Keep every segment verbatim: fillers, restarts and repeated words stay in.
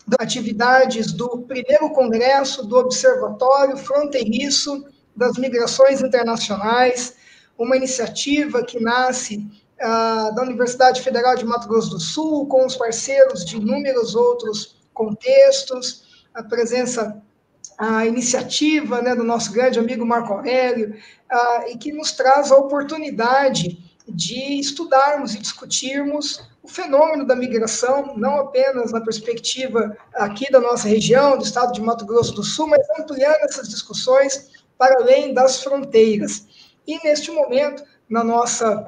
atividades do primeiro congresso do Observatório Fronteiriço das Migrações Internacionais, uma iniciativa que nasce ah, da Universidade Federal de Mato Grosso do Sul, com os parceiros de inúmeros outros contextos, a presença, a iniciativa, né, do nosso grande amigo Marco Aurélio, ah, e que nos traz a oportunidade de estudarmos e discutirmos o fenômeno da migração, não apenas na perspectiva aqui da nossa região, do estado de Mato Grosso do Sul, mas ampliando essas discussões para além das fronteiras. E, neste momento, na nossa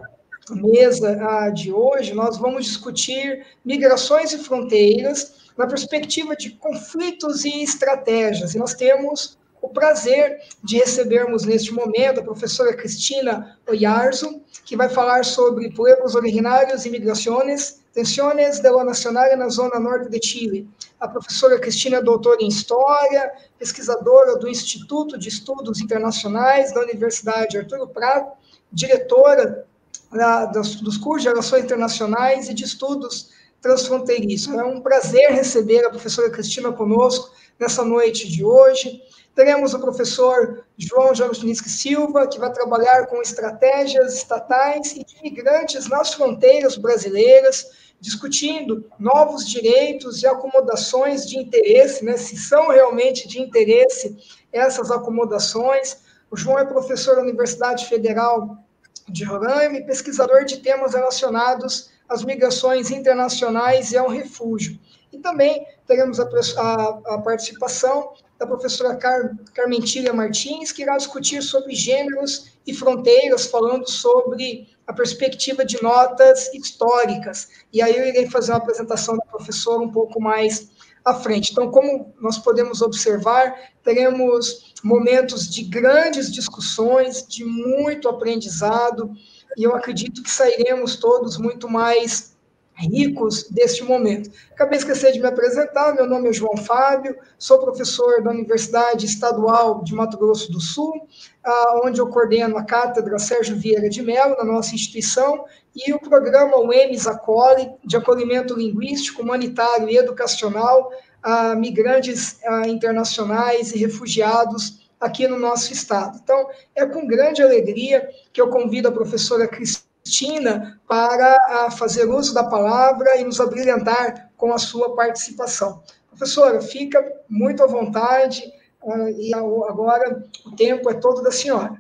mesa de hoje, nós vamos discutir migrações e fronteiras na perspectiva de conflitos e estratégias. E nós temos o prazer de recebermos neste momento a professora Cristina Oyarzo, que vai falar sobre pueblos originários e migrações, tensiones de lo nacional na zona norte de Chile. A professora Cristina é doutora em História, pesquisadora do Instituto de Estudos Internacionais da Universidade Arturo Prat, diretora da, dos, dos cursos de Relações Internacionais e de Estudos Transfronteiriços. É um prazer receber a professora Cristina conosco nessa noite de hoje. Teremos o professor João Jagostinski Silva, que vai trabalhar com estratégias estatais e de imigrantes nas fronteiras brasileiras, discutindo novos direitos e acomodações de interesse, né, se são realmente de interesse essas acomodações. O João é professor da Universidade Federal de Roraima e pesquisador de temas relacionados às migrações internacionais e ao refúgio. E também teremos a, a, a participação da professora Car, Carmentília Martins, que irá discutir sobre gêneros e fronteiras, falando sobre a perspectiva de notas históricas. E aí eu irei fazer uma apresentação da professora um pouco mais à frente. Então, como nós podemos observar, teremos momentos de grandes discussões, de muito aprendizado, e eu acredito que sairemos todos muito mais ricos deste momento. Acabei de esquecer de me apresentar, meu nome é João Fábio, sou professor da Universidade Estadual de Mato Grosso do Sul, onde eu coordeno a Cátedra Sérgio Vieira de Mello, na nossa instituição, e o programa U E M S Acolhe, de acolhimento linguístico, humanitário e educacional a migrantes a, internacionais e refugiados aqui no nosso estado. Então, é com grande alegria que eu convido a professora Cristina para fazer uso da palavra e nos abrilhantar com a sua participação. Professora, fica muito à vontade, uh, e agora o tempo é todo da senhora.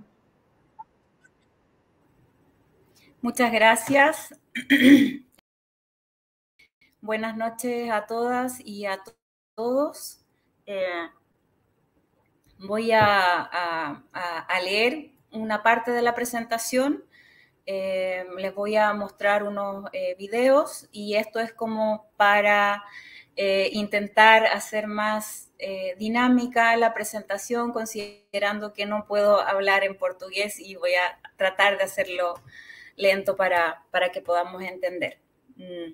Muchas gracias. Buenas noches a todas y a todos. Eh, voy a, a, a leer una parte de la presentación. Eh, les voy a mostrar unos eh, videos y esto es como para eh, intentar hacer más eh, dinámica la presentación, considerando que no puedo hablar en portugués y voy a tratar de hacerlo lento para, para que podamos entender. Mm.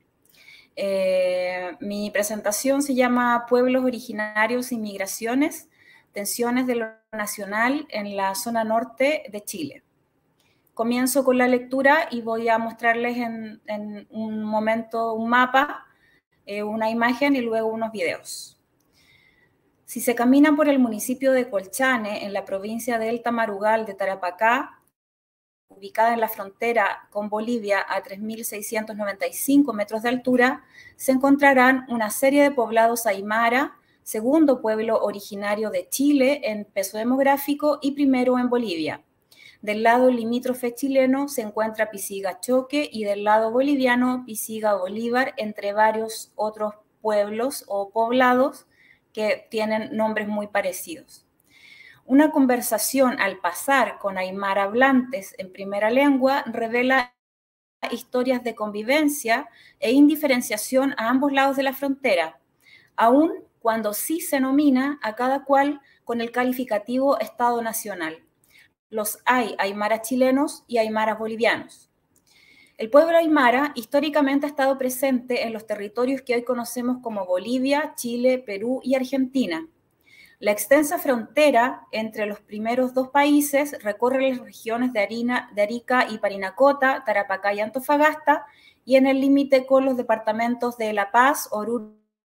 Eh, mi presentación se llama Pueblos Originarios y Migraciones, tensiones de lo nacional en la zona norte de Chile. Comienzo con la lectura y voy a mostrarles en, en un momento un mapa, eh, una imagen y luego unos videos. Si se camina por el municipio de Colchane, en la provincia de El Tamarugal de Tarapacá, ubicada en la frontera con Bolivia a tres mil seiscientos noventa y cinco metros de altura, se encontrarán una serie de poblados aymara, segundo pueblo originario de Chile en peso demográfico y primero en Bolivia. Del lado limítrofe chileno se encuentra Pisiga-Choque y del lado boliviano Pisiga-Bolívar, entre varios otros pueblos o poblados que tienen nombres muy parecidos. Una conversación al pasar con aymara hablantes en primera lengua revela historias de convivencia e indiferenciación a ambos lados de la frontera, aun cuando sí se nomina a cada cual con el calificativo Estado Nacional. Los hay aymaras chilenos y aymaras bolivianos. El pueblo aymara históricamente ha estado presente en los territorios que hoy conocemos como Bolivia, Chile, Perú y Argentina. La extensa frontera entre los primeros dos países recorre las regiones de, Arina, de Arica y Parinacota, Tarapacá y Antofagasta, y en el límite con los departamentos de La Paz, Oruro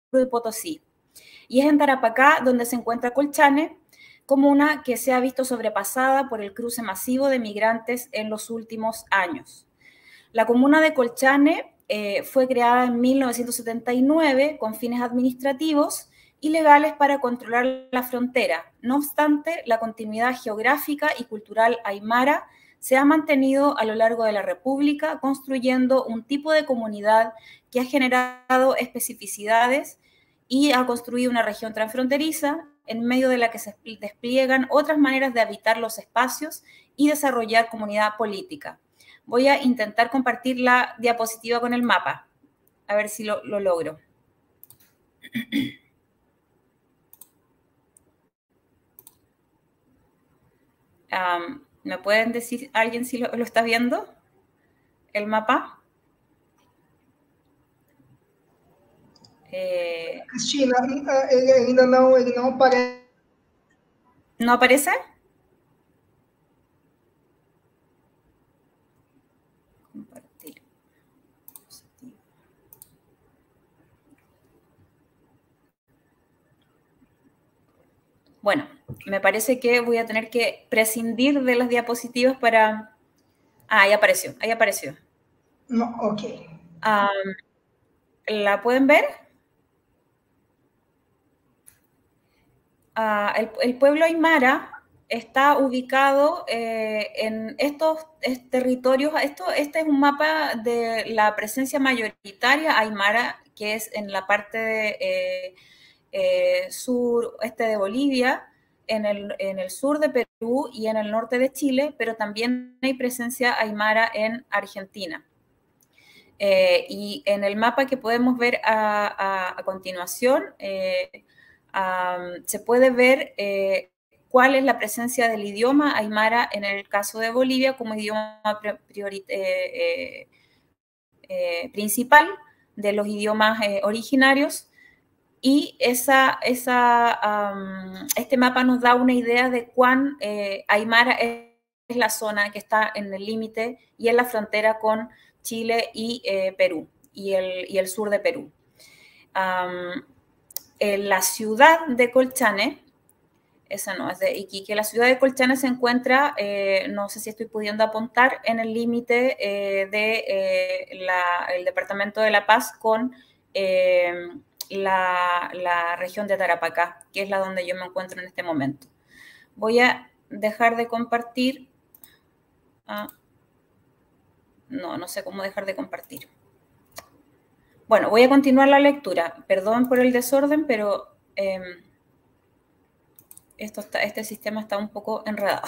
de Potosí. Y es en Tarapacá donde se encuentra Colchane, comuna que se ha visto sobrepasada por el cruce masivo de migrantes en los últimos años. La comuna de Colchane eh, fue creada en mil novecientos setenta y nueve con fines administrativos y legales para controlar la frontera. No obstante, la continuidad geográfica y cultural aymara se ha mantenido a lo largo de la República, construyendo un tipo de comunidad que ha generado especificidades y ha construido una región transfronteriza en medio de la que se despliegan otras maneras de habitar los espacios y desarrollar comunidad política. Voy a intentar compartir la diapositiva con el mapa, a ver si lo, lo logro. Um, ¿Me pueden decir alguien si lo, lo está viendo? ¿El mapa? Eh, Cristina, ele ainda não, ele não aparece. ¿No aparece? Compartir. Bueno, me parece que voy a tener que prescindir de las diapositivas para... Ah, ahí apareció, ahí apareció. No, ok. Um, ¿La pueden ver? Uh, el, el pueblo aymara está ubicado eh, en estos, estos territorios. Esto, este es un mapa de la presencia mayoritaria aymara, que es en la parte de, eh, eh, sur-este de Bolivia, en el, en el sur de Perú y en el norte de Chile, pero también hay presencia aymara en Argentina. Eh, y en el mapa que podemos ver a, a, a continuación, eh, Um, se puede ver eh, cuál es la presencia del idioma aymara en el caso de Bolivia como idioma priori, eh, eh, principal de los idiomas eh, originarios, y esa, esa, um, este mapa nos da una idea de cuán eh, aymara es, es la zona que está en el límite y en la frontera con Chile y eh, Perú y el, y el sur de Perú. Um, En la ciudad de Colchane, esa no, es de Iquique, la ciudad de Colchane se encuentra, eh, no sé si estoy pudiendo apuntar, en el límite eh, del de, eh, departamento de La Paz con eh, la, la región de Tarapacá, que es la donde yo me encuentro en este momento. Voy a dejar de compartir. Ah, no, no sé cómo dejar de compartir. Bueno, voy a continuar la lectura. Perdón por el desorden, pero eh, esto está, este sistema está un poco enredado.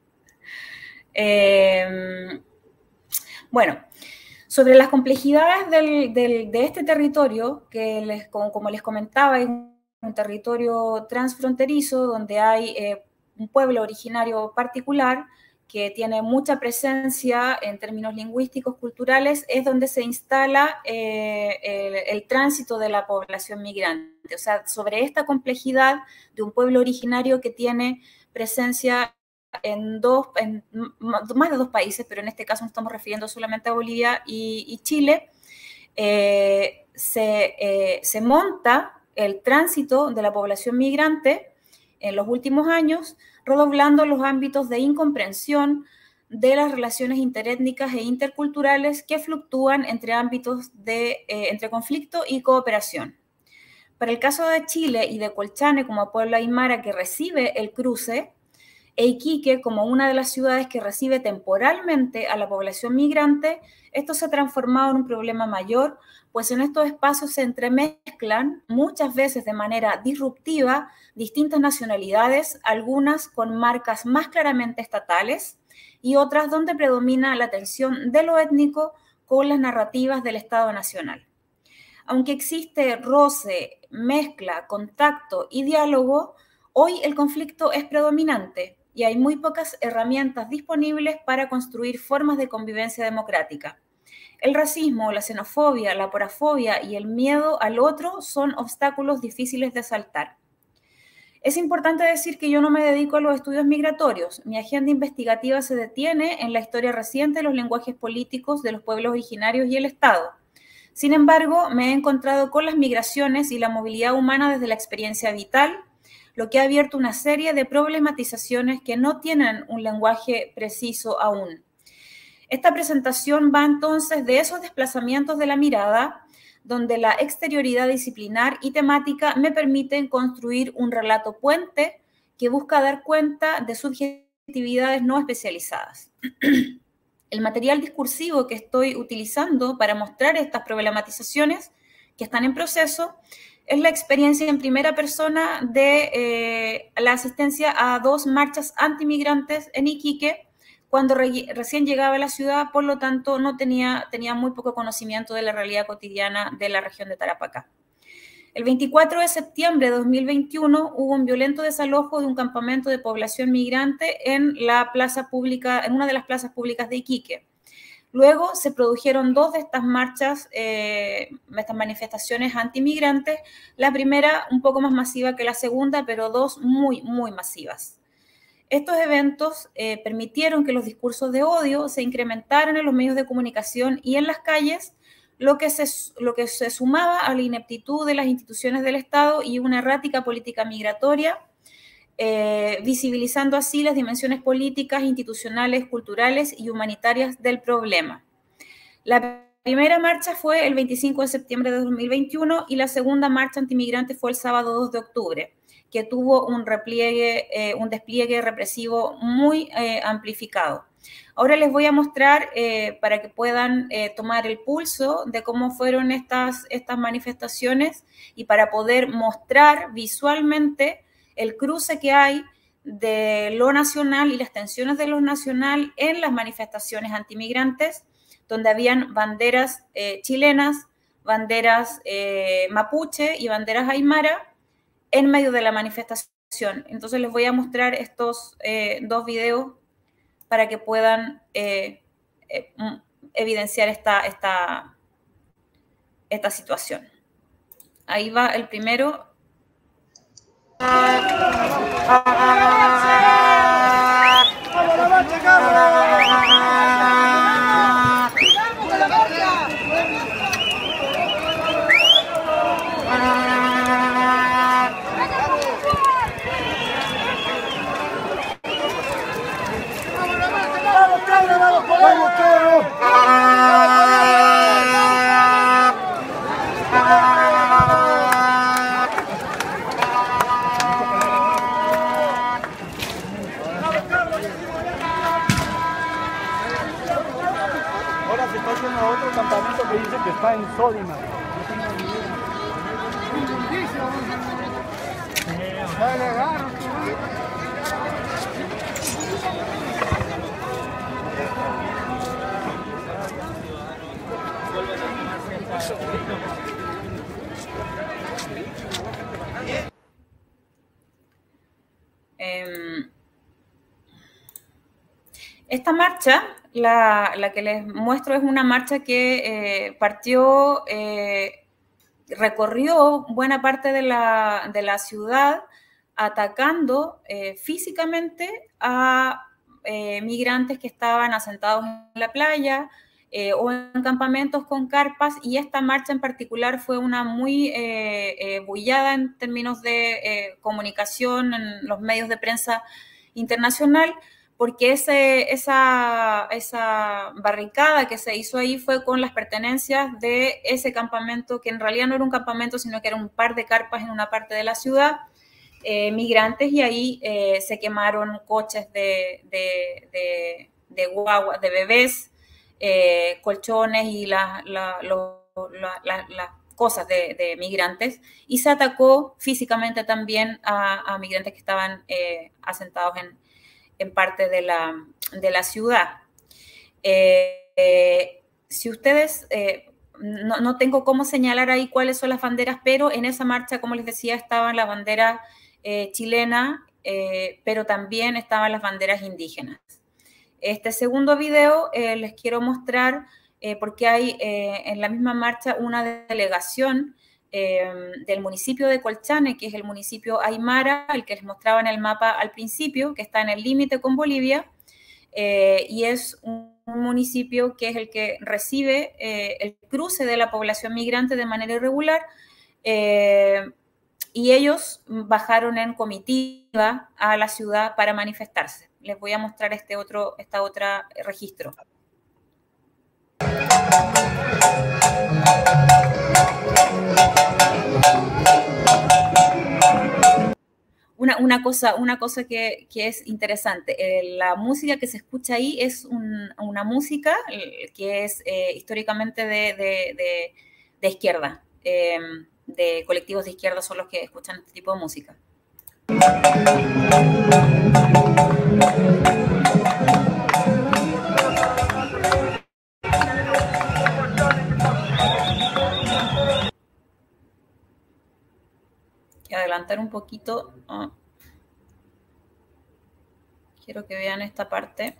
Eh, bueno, sobre las complejidades del, del, de este territorio, que les, como, como les comentaba, es un territorio transfronterizo donde hay eh, un pueblo originario particular que tiene mucha presencia en términos lingüísticos, culturales, es donde se instala eh, el, el tránsito de la población migrante. O sea, sobre esta complejidad de un pueblo originario que tiene presencia en, dos, en más de dos países, pero en este caso nos estamos refiriendo solamente a Bolivia y, y Chile, eh, se, eh, se monta el tránsito de la población migrante en los últimos años, redoblando los ámbitos de incomprensión de las relaciones interétnicas e interculturales que fluctúan entre ámbitos de eh, entre conflicto y cooperación. Para el caso de Chile y de Colchane como pueblo aymara que recibe el cruce, e Iquique como una de las ciudades que recibe temporalmente a la población migrante, esto se ha transformado en un problema mayor, pues en estos espacios se entremezclan muchas veces de manera disruptiva distintas nacionalidades, algunas con marcas más claramente estatales y otras donde predomina la tensión de lo étnico con las narrativas del Estado Nacional. Aunque existe roce, mezcla, contacto y diálogo, hoy el conflicto es predominante y hay muy pocas herramientas disponibles para construir formas de convivencia democrática. El racismo, la xenofobia, la porafobia y el miedo al otro son obstáculos difíciles de saltar. Es importante decir que yo no me dedico a los estudios migratorios. Mi agenda investigativa se detiene en la historia reciente de los lenguajes políticos de los pueblos originarios y el Estado. Sin embargo, me he encontrado con las migraciones y la movilidad humana desde la experiencia vital, lo que ha abierto una serie de problematizaciones que no tienen un lenguaje preciso aún. Esta presentación va entonces de esos desplazamientos de la mirada, donde la exterioridad disciplinar y temática me permiten construir un relato puente que busca dar cuenta de subjetividades no especializadas. El material discursivo que estoy utilizando para mostrar estas problematizaciones que están en proceso es la experiencia en primera persona de eh, la asistencia a dos marchas antimigrantes en Iquique, cuando re recién llegaba a la ciudad, por lo tanto no tenía, tenía muy poco conocimiento de la realidad cotidiana de la región de Tarapacá. El veinticuatro de septiembre de dos mil veintiuno hubo un violento desalojo de un campamento de población migrante en la plaza pública, en una de las plazas públicas de Iquique. Luego se produjeron dos de estas marchas, eh, estas manifestaciones antimigrantes, la primera un poco más masiva que la segunda, pero dos muy, muy masivas. Estos eventos eh, permitieron que los discursos de odio se incrementaran en los medios de comunicación y en las calles, lo que se, lo que se sumaba a la ineptitud de las instituciones del Estado y una errática política migratoria, eh, visibilizando así las dimensiones políticas, institucionales, culturales y humanitarias del problema. La primera marcha fue el veinticinco de septiembre de dos mil veintiuno y la segunda marcha antimigrante fue el sábado dos de octubre, que tuvo un, repliegue, eh, un despliegue represivo muy eh, amplificado. Ahora les voy a mostrar eh, para que puedan eh, tomar el pulso de cómo fueron estas, estas manifestaciones y para poder mostrar visualmente el cruce que hay de lo nacional y las tensiones de lo nacional en las manifestaciones antimigrantes, donde habían banderas eh, chilenas, banderas eh, mapuche y banderas aymara, en medio de la manifestación. Entonces les voy a mostrar estos eh, dos videos para que puedan eh, eh, evidenciar esta, esta, esta situación. Ahí va el primero. Ahora se está haciendo otro campamento que dice que está en Sódima. Eh, esta marcha, la, la que les muestro, es una marcha que eh, partió, eh, recorrió buena parte de la, de la ciudad atacando eh, físicamente a eh, migrantes que estaban asentados en la playa, Eh, o en campamentos con carpas, y esta marcha en particular fue una muy eh, eh, bullada en términos de eh, comunicación en los medios de prensa internacional, porque ese, esa, esa barricada que se hizo ahí fue con las pertenencias de ese campamento, que en realidad no era un campamento, sino que era un par de carpas en una parte de la ciudad, eh, migrantes, y ahí eh, se quemaron coches de, de, de, de guagua, de bebés, Eh, colchones y las la, la, la, la cosas de, de migrantes, y se atacó físicamente también a, a migrantes que estaban eh, asentados en, en parte de la, de la ciudad. Eh, eh, si ustedes, eh, no, no tengo cómo señalar ahí cuáles son las banderas, pero en esa marcha, como les decía, estaban las banderas eh, chilenas, eh, pero también estaban las banderas indígenas. Este segundo video eh, les quiero mostrar eh, porque hay eh, en la misma marcha una delegación eh, del municipio de Colchane, que es el municipio aymara, el que les mostraba en el mapa al principio, que está en el límite con Bolivia, eh, y es un, un municipio que es el que recibe eh, el cruce de la población migrante de manera irregular, eh, y ellos bajaron en comitiva a la ciudad para manifestarse. Les voy a mostrar este otro, esta otra registro. Una, una cosa, una cosa que, que es interesante, eh, la música que se escucha ahí es un, una música que es eh, históricamente de, de, de, de izquierda, eh, de colectivos de izquierda son los que escuchan este tipo de música. Adelantar un poquito. Oh. Quiero que vean esta parte.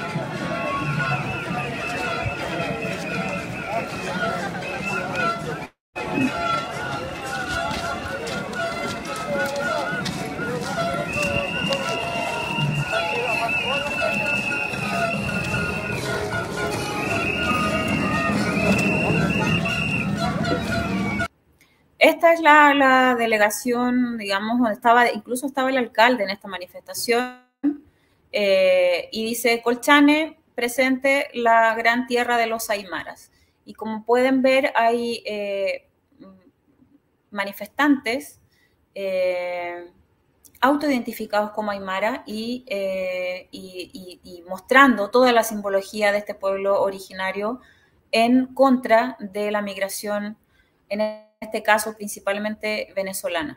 Esta es la, la delegación, digamos, donde estaba, incluso estaba el alcalde en esta manifestación, eh, y dice: Colchane, presente la gran tierra de los aymaras. Y como pueden ver, hay eh, manifestantes eh, autoidentificados como aymara y, eh, y, y, y mostrando toda la simbología de este pueblo originario en contra de la migración, en este caso principalmente venezolana.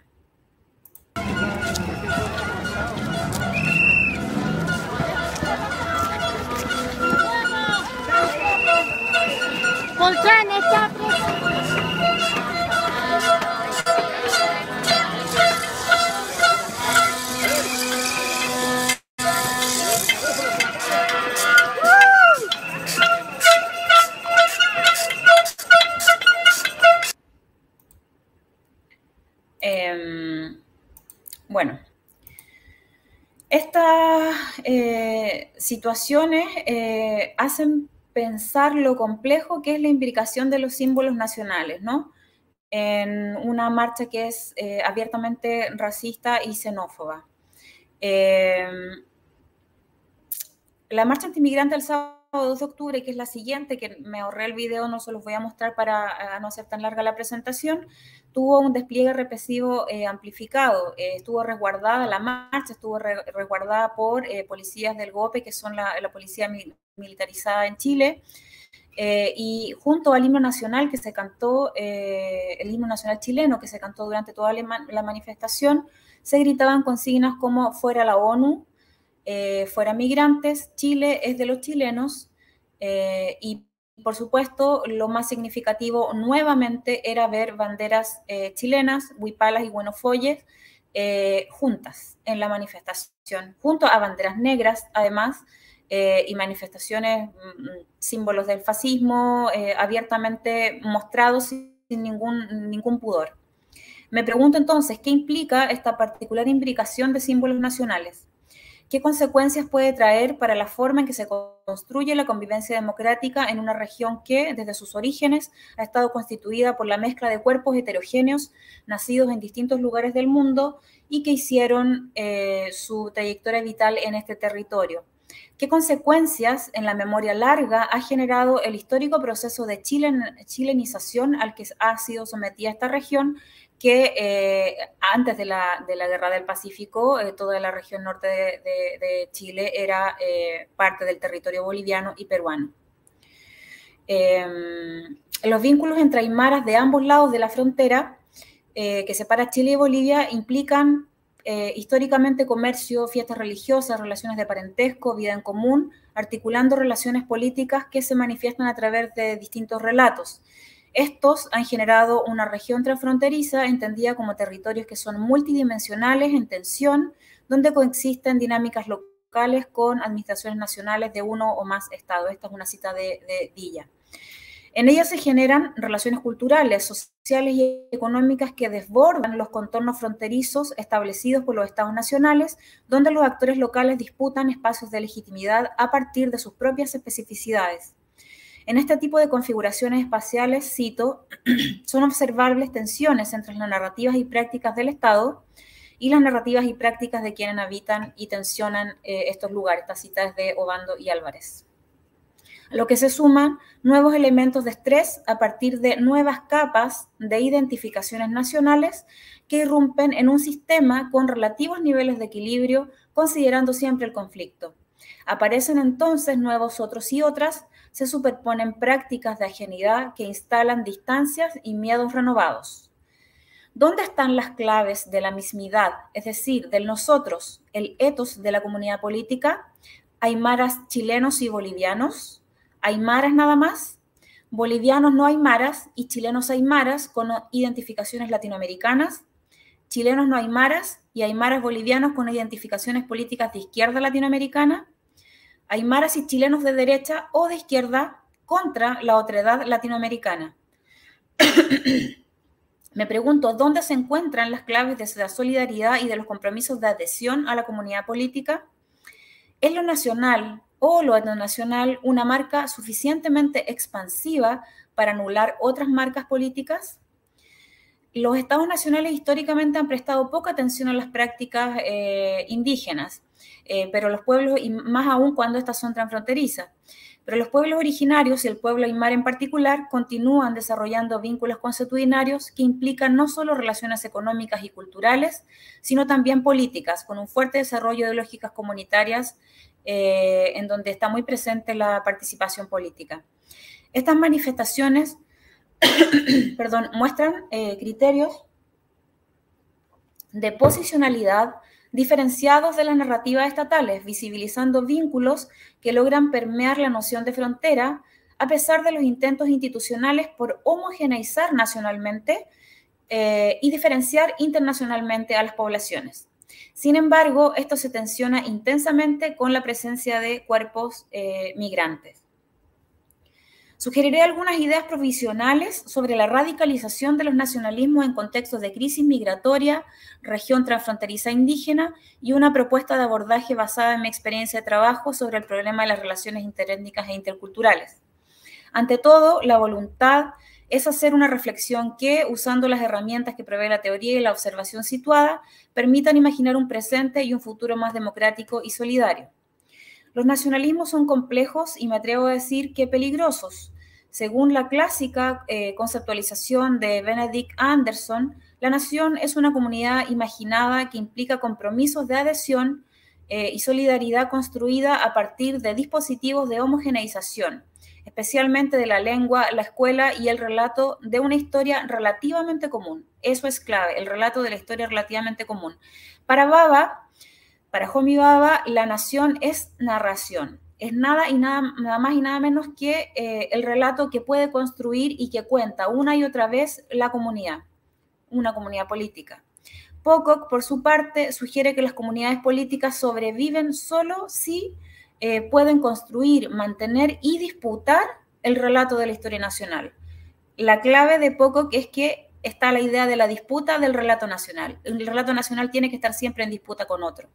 Colchane está Eh, bueno, estas eh, situaciones eh, hacen pensar lo complejo que es la imbricación de los símbolos nacionales, ¿no? En una marcha que es eh, abiertamente racista y xenófoba. Eh, la marcha antimigrante el sábado dos de octubre, que es la siguiente, que me ahorré el video, no se los voy a mostrar para no hacer tan larga la presentación, tuvo un despliegue represivo eh, amplificado. Eh, estuvo resguardada la marcha, estuvo re, resguardada por eh, policías del GOPE, que son la, la policía mi, militarizada en Chile, eh, y junto al himno nacional que se cantó, eh, el himno nacional chileno que se cantó durante toda la, la manifestación, se gritaban consignas como fuera la ONU, Eh, fuera migrantes, Chile es de los chilenos, eh, y por supuesto lo más significativo nuevamente era ver banderas eh, chilenas, huipalas y buenofolles eh, juntas en la manifestación, junto a banderas negras además, eh, y manifestaciones, símbolos del fascismo eh, abiertamente mostrados sin, sin ningún, ningún pudor. Me pregunto entonces, ¿qué implica esta particular imbricación de símbolos nacionales? ¿Qué consecuencias puede traer para la forma en que se construye la convivencia democrática en una región que, desde sus orígenes, ha estado constituida por la mezcla de cuerpos heterogéneos nacidos en distintos lugares del mundo y que hicieron eh, su trayectoria vital en este territorio? ¿Qué consecuencias en la memoria larga ha generado el histórico proceso de chilen, chilenización al que ha sido sometida esta región, que eh, antes de la, de la Guerra del Pacífico, eh, toda la región norte de, de, de Chile era eh, parte del territorio boliviano y peruano? Eh, los vínculos entre aymaras de ambos lados de la frontera eh, que separa Chile y Bolivia implican eh, históricamente comercio, fiestas religiosas, relaciones de parentesco, vida en común, articulando relaciones políticas que se manifiestan a través de distintos relatos. Estos han generado una región transfronteriza entendida como territorios que son multidimensionales en tensión, donde coexisten dinámicas locales con administraciones nacionales de uno o más estados. Esta es una cita de, de Dilla. En ella se generan relaciones culturales, sociales y económicas que desbordan los contornos fronterizos establecidos por los estados nacionales, donde los actores locales disputan espacios de legitimidad a partir de sus propias especificidades. En este tipo de configuraciones espaciales, cito, son observables tensiones entre las narrativas y prácticas del Estado y las narrativas y prácticas de quienes habitan y tensionan eh, estos lugares. Esta cita es de Obando y Álvarez. A lo que se suman nuevos elementos de estrés a partir de nuevas capas de identificaciones nacionales que irrumpen en un sistema con relativos niveles de equilibrio, considerando siempre el conflicto. Aparecen entonces nuevos otros y otras, se superponen prácticas de ajenidad que instalan distancias y miedos renovados. ¿Dónde están las claves de la mismidad, es decir, del nosotros, el etos de la comunidad política? ¿Aymaras chilenos y bolivianos? ¿Aymaras nada más? Bolivianos no aymaras y chilenos aymaras con identificaciones latinoamericanas. Chilenos no aymaras y aymaras bolivianos con identificaciones políticas de izquierda latinoamericana. Aymaras y chilenos de derecha o de izquierda contra la otredad latinoamericana. Me pregunto, ¿dónde se encuentran las claves de la solidaridad y de los compromisos de adhesión a la comunidad política? ¿Es lo nacional o lo etnonacional una marca suficientemente expansiva para anular otras marcas políticas? Los estados nacionales históricamente han prestado poca atención a las prácticas eh, indígenas, eh, pero los pueblos, y más aún cuando estas son transfronterizas, pero los pueblos originarios y el pueblo aymara en particular continúan desarrollando vínculos consuetudinarios que implican no solo relaciones económicas y culturales, sino también políticas, con un fuerte desarrollo de lógicas comunitarias eh, en donde está muy presente la participación política. Estas manifestaciones perdón, muestran eh, criterios de posicionalidad diferenciados de las narrativas estatales, visibilizando vínculos que logran permear la noción de frontera a pesar de los intentos institucionales por homogeneizar nacionalmente eh, y diferenciar internacionalmente a las poblaciones. Sin embargo, esto se tensiona intensamente con la presencia de cuerpos eh, migrantes. Sugeriré algunas ideas provisionales sobre la radicalización de los nacionalismos en contextos de crisis migratoria, región transfronteriza indígena y una propuesta de abordaje basada en mi experiencia de trabajo sobre el problema de las relaciones interétnicas e interculturales. Ante todo, la voluntad es hacer una reflexión que, usando las herramientas que provee la teoría y la observación situada, permitan imaginar un presente y un futuro más democrático y solidario. Los nacionalismos son complejos y me atrevo a decir que peligrosos. Según la clásica eh, conceptualización de Benedict Anderson, la nación es una comunidad imaginada que implica compromisos de adhesión eh, y solidaridad construida a partir de dispositivos de homogeneización, especialmente de la lengua, la escuela y el relato de una historia relativamente común. Eso es clave, el relato de la historia relativamente común. Para Baba, para Homi Baba, la nación es narración. Es nada, y nada, nada más y nada menos que eh, el relato que puede construir y que cuenta una y otra vez la comunidad, una comunidad política. Pocock, por su parte, sugiere que las comunidades políticas sobreviven solo si eh, pueden construir, mantener y disputar el relato de la historia nacional. La clave de Pocock es que está la idea de la disputa del relato nacional. El relato nacional tiene que estar siempre en disputa con otro.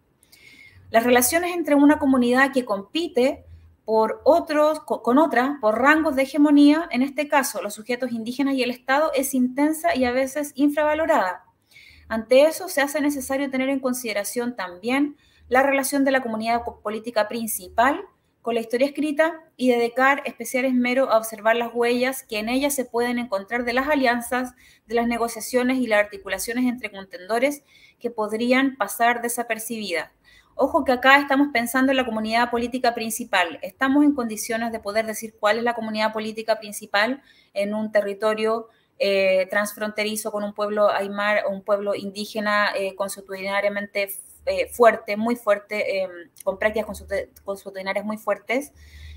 Las relaciones entre una comunidad que compite por otros, con otra por rangos de hegemonía, en este caso los sujetos indígenas y el Estado, es intensa y a veces infravalorada. Ante eso se hace necesario tener en consideración también la relación de la comunidad política principal con la historia escrita y dedicar especial esmero a observar las huellas que en ella se pueden encontrar de las alianzas, de las negociaciones y las articulaciones entre contendores que podrían pasar desapercibidas. Ojo que acá estamos pensando en la comunidad política principal. ¿Estamos en condiciones de poder decir cuál es la comunidad política principal en un territorio eh, transfronterizo con un pueblo aymar o un pueblo indígena eh, consuetudinariamente eh, fuerte, muy fuerte, eh, con prácticas consuetudinarias muy fuertes?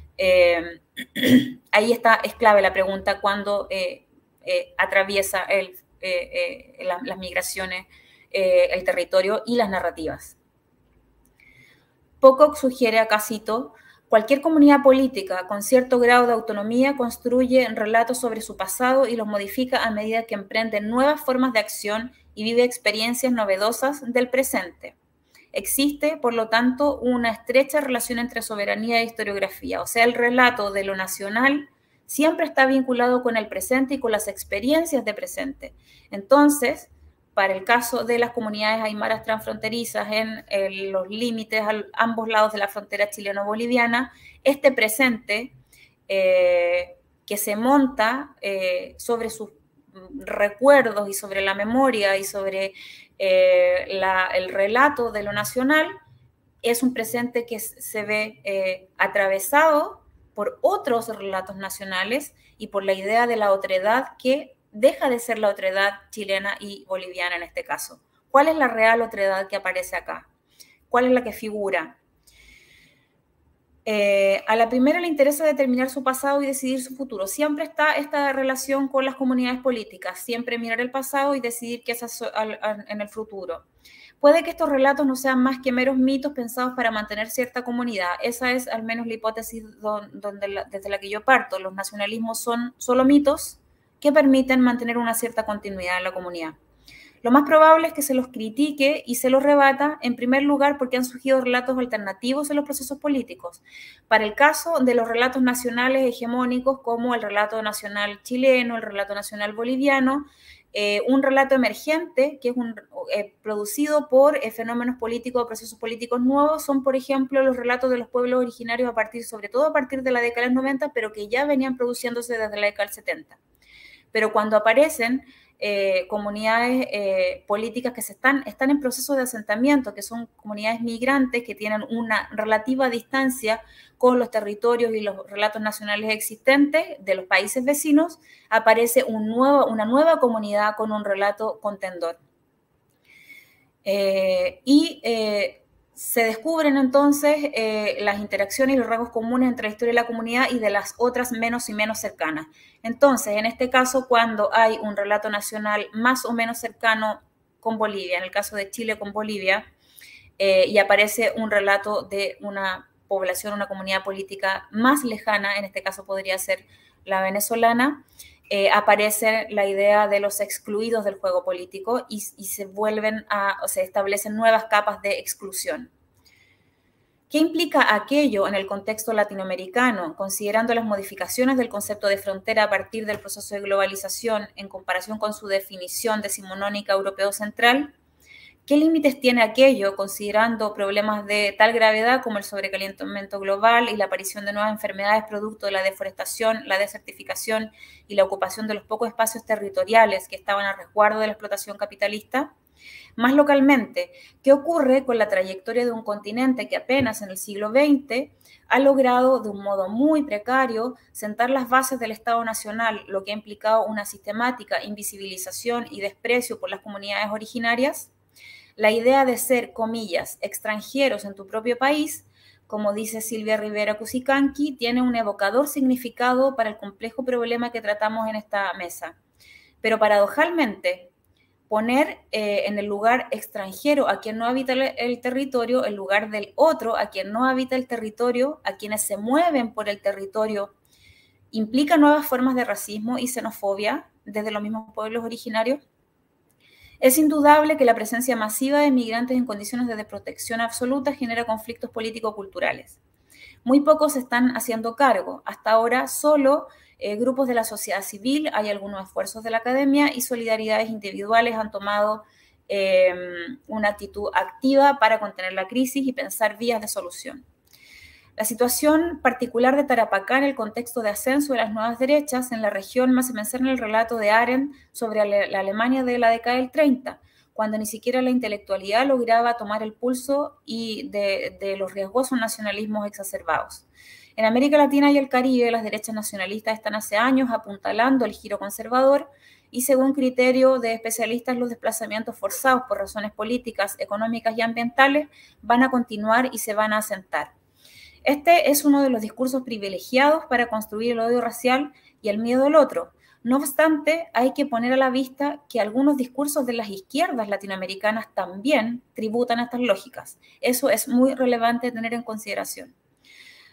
Eh, ahí está, es clave la pregunta cuando eh, eh, atraviesa el, eh, eh, la, las migraciones, eh, el territorio y las narrativas. Pocock sugiere, acá cito, Cualquier comunidad política con cierto grado de autonomía construye relatos sobre su pasado y los modifica a medida que emprende nuevas formas de acción y vive experiencias novedosas del presente. Existe, por lo tanto, una estrecha relación entre soberanía e historiografía, o sea, el relato de lo nacional siempre está vinculado con el presente y con las experiencias de presente. Entonces, para el caso de las comunidades aymaras transfronterizas en, en los límites a ambos lados de la frontera chileno-boliviana, este presente eh, que se monta eh, sobre sus recuerdos y sobre la memoria y sobre eh, la, el relato de lo nacional, es un presente que se ve eh, atravesado por otros relatos nacionales y por la idea de la otredad que deja de ser la otredad chilena y boliviana en este caso. ¿Cuál es la real otredad que aparece acá? ¿Cuál es la que figura? Eh, a la primera le interesa determinar su pasado y decidir su futuro. Siempre está esta relación con las comunidades políticas, siempre mirar el pasado y decidir qué es en el futuro. Puede que estos relatos no sean más que meros mitos pensados para mantener cierta comunidad. Esa es al menos la hipótesis donde la, desde la que yo parto. Los nacionalismos son solo mitos que permiten mantener una cierta continuidad en la comunidad. Lo más probable es que se los critique y se los rebata, en primer lugar, porque han surgido relatos alternativos en los procesos políticos. Para el caso de los relatos nacionales hegemónicos, como el relato nacional chileno, el relato nacional boliviano, eh, un relato emergente, que es un, eh, producido por eh, fenómenos políticos o procesos políticos nuevos, son, por ejemplo, los relatos de los pueblos originarios, a partir, sobre todo a partir de la década del noventa, pero que ya venían produciéndose desde la década del setenta. Pero cuando aparecen eh, comunidades eh, políticas que se están, están en proceso de asentamiento, que son comunidades migrantes que tienen una relativa distancia con los territorios y los relatos nacionales existentes de los países vecinos, aparece un nuevo, una nueva comunidad con un relato contendor. Eh, y eh, se descubren entonces eh, las interacciones y los rasgos comunes entre la historia de la comunidad y de las otras menos y menos cercanas. Entonces, en este caso, cuando hay un relato nacional más o menos cercano con Bolivia, en el caso de Chile con Bolivia, eh, y aparece un relato de una población, una comunidad política más lejana, en este caso podría ser la venezolana, Eh, aparece la idea de los excluidos del juego político y, y se vuelven a, o se establecen nuevas capas de exclusión. ¿Qué implica aquello en el contexto latinoamericano, considerando las modificaciones del concepto de frontera a partir del proceso de globalización en comparación con su definición decimonónica europeo central? ¿Qué límites tiene aquello, considerando problemas de tal gravedad como el sobrecalentamiento global y la aparición de nuevas enfermedades producto de la deforestación, la desertificación y la ocupación de los pocos espacios territoriales que estaban a resguardo de la explotación capitalista? Más localmente, ¿qué ocurre con la trayectoria de un continente que apenas en el siglo veinte ha logrado de un modo muy precario sentar las bases del Estado Nacional, lo que ha implicado una sistemática invisibilización y desprecio por las comunidades originarias? La idea de ser, comillas, extranjeros en tu propio país, como dice Silvia Rivera Cusicanqui, tiene un evocador significado para el complejo problema que tratamos en esta mesa. Pero paradojalmente, poner eh, en el lugar extranjero a quien no habita el, el territorio, en lugar del otro a quien no habita el territorio, a quienes se mueven por el territorio, implica nuevas formas de racismo y xenofobia desde los mismos pueblos originarios. Es indudable que la presencia masiva de migrantes en condiciones de desprotección absoluta genera conflictos político-culturales. Muy pocos se están haciendo cargo. Hasta ahora solo eh, grupos de la sociedad civil, hay algunos esfuerzos de la academia y solidaridades individuales han tomado eh, una actitud activa para contener la crisis y pensar vías de solución. La situación particular de Tarapacá en el contexto de ascenso de las nuevas derechas en la región me hace pensar en el relato de Arendt sobre la Alemania de la década del treinta, cuando ni siquiera la intelectualidad lograba tomar el pulso y de, de los riesgosos nacionalismos exacerbados. En América Latina y el Caribe, las derechas nacionalistas están hace años apuntalando el giro conservador y, según criterio de especialistas, los desplazamientos forzados por razones políticas, económicas y ambientales van a continuar y se van a asentar. Este es uno de los discursos privilegiados para construir el odio racial y el miedo al otro. No obstante, hay que poner a la vista que algunos discursos de las izquierdas latinoamericanas también tributan a estas lógicas. Eso es muy relevante tener en consideración.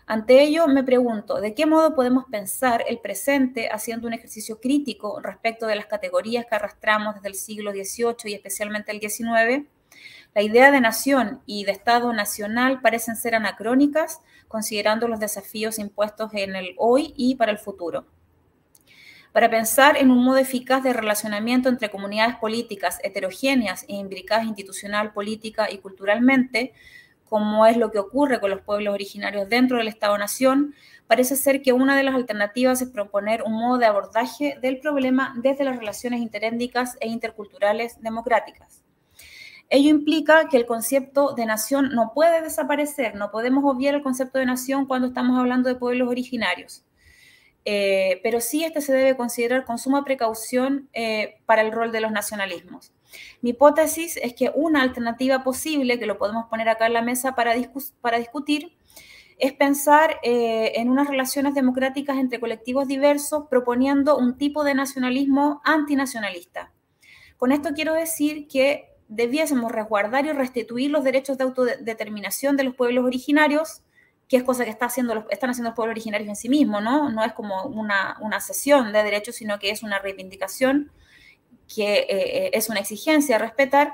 Ante ello, me pregunto, ¿de qué modo podemos pensar el presente haciendo un ejercicio crítico respecto de las categorías que arrastramos desde el siglo dieciocho y especialmente el diecinueve? La idea de nación y de Estado nacional parecen ser anacrónicas, considerando los desafíos impuestos en el hoy y para el futuro. Para pensar en un modo eficaz de relacionamiento entre comunidades políticas heterogéneas e imbricadas institucional, política y culturalmente, como es lo que ocurre con los pueblos originarios dentro del Estado-Nación, parece ser que una de las alternativas es proponer un modo de abordaje del problema desde las relaciones interétnicas e interculturales democráticas. Ello implica que el concepto de nación no puede desaparecer, no podemos obviar el concepto de nación cuando estamos hablando de pueblos originarios, eh, pero sí este se debe considerar con suma precaución eh, para el rol de los nacionalismos. Mi hipótesis es que una alternativa posible, que lo podemos poner acá en la mesa para, discus para discutir, es pensar eh, en unas relaciones democráticas entre colectivos diversos, proponiendo un tipo de nacionalismo antinacionalista. Con esto quiero decir que debiésemos resguardar y restituir los derechos de autodeterminación de los pueblos originarios, que es cosa que está haciendo los, están haciendo los pueblos originarios en sí mismos, ¿no? No es como una, una cesión de derechos, sino que es una reivindicación que eh, es una exigencia a respetar,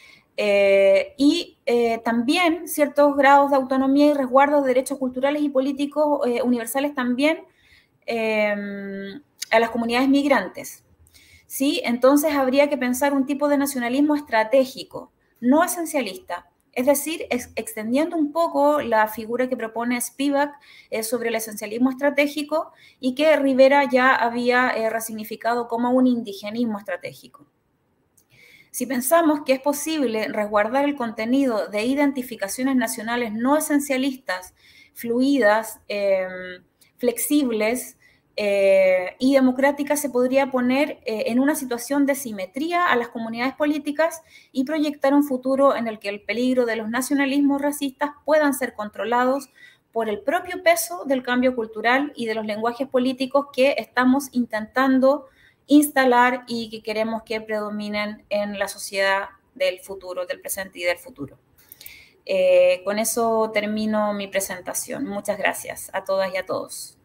eh, y eh, también ciertos grados de autonomía y resguardo de derechos culturales y políticos eh, universales también eh, a las comunidades migrantes. ¿Sí? Entonces habría que pensar un tipo de nacionalismo estratégico, no esencialista, es decir, ex extendiendo un poco la figura que propone Spivak eh, sobre el esencialismo estratégico y que Rivera ya había eh, resignificado como un indigenismo estratégico. Si pensamos que es posible resguardar el contenido de identificaciones nacionales no esencialistas, fluidas, eh, flexibles, Eh, y democrática, se podría poner eh, en una situación de simetría a las comunidades políticas y proyectar un futuro en el que el peligro de los nacionalismos racistas puedan ser controlados por el propio peso del cambio cultural y de los lenguajes políticos que estamos intentando instalar y que queremos que predominen en la sociedad del futuro, del presente y del futuro. Eh, con eso termino mi presentación. Muchas gracias a todas y a todos.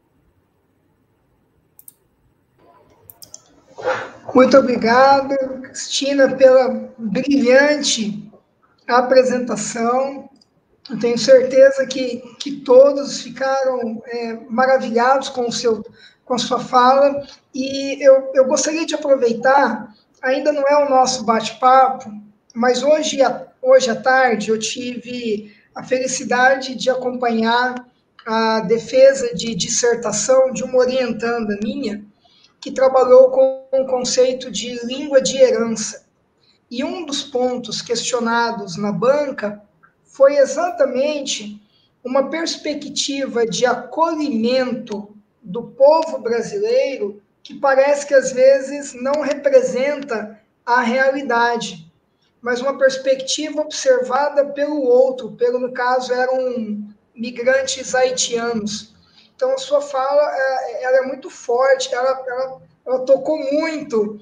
Muito obrigado, Cristina, pela brilhante apresentação. Eu tenho certeza que, que todos ficaram é, maravilhados com, o seu, com a sua fala. E eu, eu gostaria de aproveitar, ainda não é o nosso bate-papo, mas hoje, hoje à tarde eu tive a felicidade de acompanhar a defesa de dissertação de uma orientanda minha, que trabalhou com o conceito de língua de herança. E um dos pontos questionados na banca foi exatamente uma perspectiva de acolhimento do povo brasileiro que parece que às vezes não representa a realidade, mas uma perspectiva observada pelo outro, pelo, no caso, eram migrantes haitianos. Então, a sua fala ela é muito forte, ela, ela, ela tocou muito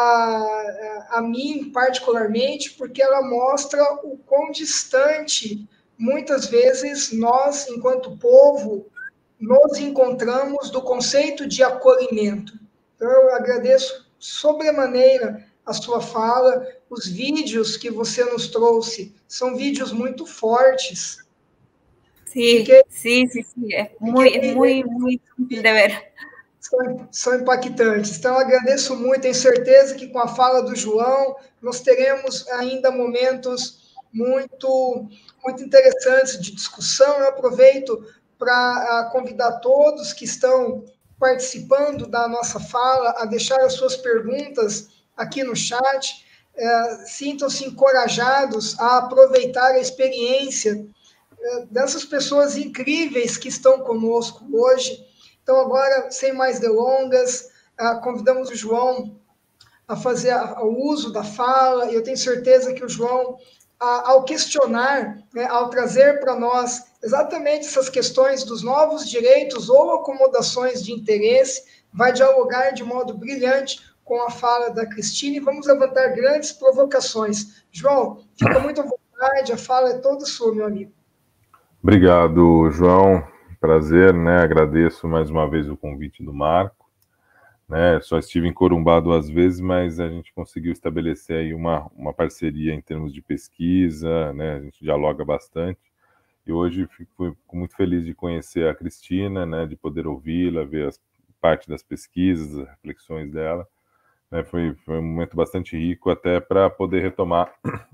a, a mim, particularmente, porque ela mostra o quão distante, muitas vezes, nós, enquanto povo, nos encontramos do conceito de acolhimento. Então, eu agradeço sobremaneira a sua fala, os vídeos que você nos trouxe são vídeos muito fortes. Sí, Porque, sí, sí, sí, es muy, es muy, muy difícil de ver. São, são impactantes. Então, agradeço muito, tenho certeza que com a fala do João, nós teremos ainda momentos muito, muito interessantes de discussão. Eu aproveito para convidar todos que estão participando da nossa fala a deixar as suas perguntas aqui no chat. É, sintam-se encorajados a aproveitar a experiência dessas pessoas incríveis que estão conosco hoje. Então, agora, sem mais delongas, convidamos o João a fazer o uso da fala, e eu tenho certeza que o João, ao questionar, né, ao trazer para nós exatamente essas questões dos novos direitos ou acomodações de interesse, vai dialogar de modo brilhante com a fala da Cristina, e vamos levantar grandes provocações. João, fica muito à vontade, a fala é toda sua, meu amigo. Obrigado, João, prazer, né? Agradeço mais uma vez o convite do Marco, né? Só estive em Corumbá duas vezes, mas a gente conseguiu estabelecer aí uma, uma parceria em termos de pesquisa, né? A gente dialoga bastante. E hoje fico, fico muito feliz de conhecer a Cristina, né? De poder ouvi-la, ver as, parte das pesquisas, as reflexões dela. Né? Foi, foi um momento bastante rico, até para poder retomar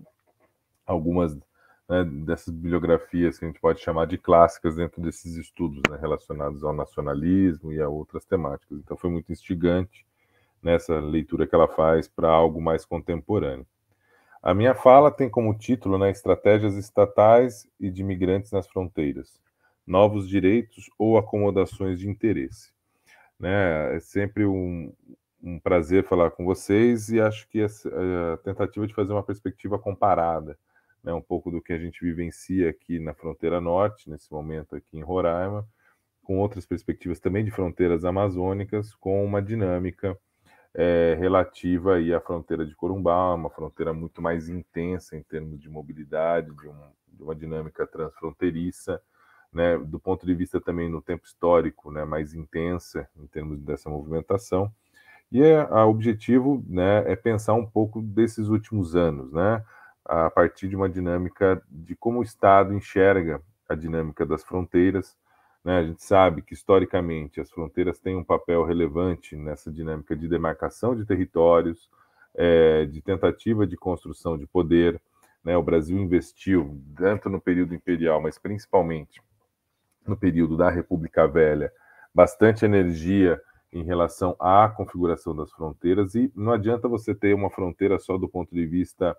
algumas, né, dessas bibliografias que a gente pode chamar de clássicas dentro desses estudos, né, relacionados ao nacionalismo e a outras temáticas. Então foi muito instigante nessa leitura que ela faz para algo mais contemporâneo. A minha fala tem como título, né, Estratégias Estatais e de Migrantes nas Fronteiras, Novos Direitos ou Acomodações de Interesse. Né, é sempre um, um prazer falar com vocês e acho que a, a tentativa de fazer uma perspectiva comparada, né, um pouco do que a gente vivencia aqui na fronteira norte, nesse momento aqui em Roraima, com outras perspectivas também de fronteiras amazônicas, com uma dinâmica é, relativa aí à fronteira de Corumbá, uma fronteira muito mais intensa em termos de mobilidade, de, um, de uma dinâmica transfronteiriça, né, do ponto de vista também no tempo histórico, né, mais intensa em termos dessa movimentação. E o objetivo, né, é pensar um pouco desses últimos anos, né, a partir de uma dinâmica de como o Estado enxerga a dinâmica das fronteiras. Né? A gente sabe que, historicamente, as fronteiras têm um papel relevante nessa dinâmica de demarcação de territórios, é, de tentativa de construção de poder. Né? O Brasil investiu, tanto no período imperial, mas principalmente no período da República Velha, bastante energia em relação à configuração das fronteiras, e não adianta você ter uma fronteira só do ponto de vista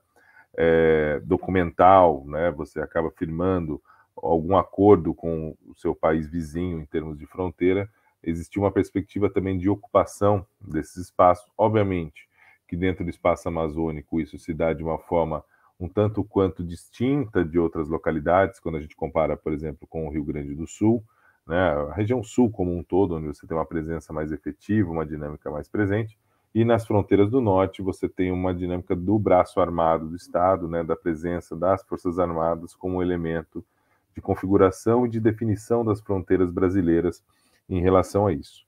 É, documental, né? Você acaba firmando algum acordo com o seu país vizinho em termos de fronteira. Existe uma perspectiva também de ocupação desses espaços. Obviamente que dentro do espaço amazônico isso se dá de uma forma um tanto quanto distinta de outras localidades, quando a gente compara, por exemplo, com o Rio Grande do Sul, né? A região sul como um todo, onde você tem uma presença mais efetiva, uma dinâmica mais presente. E nas fronteiras do norte você tem uma dinâmica do braço armado do Estado, né, da presença das Forças Armadas como elemento de configuração e de definição das fronteiras brasileiras em relação a isso.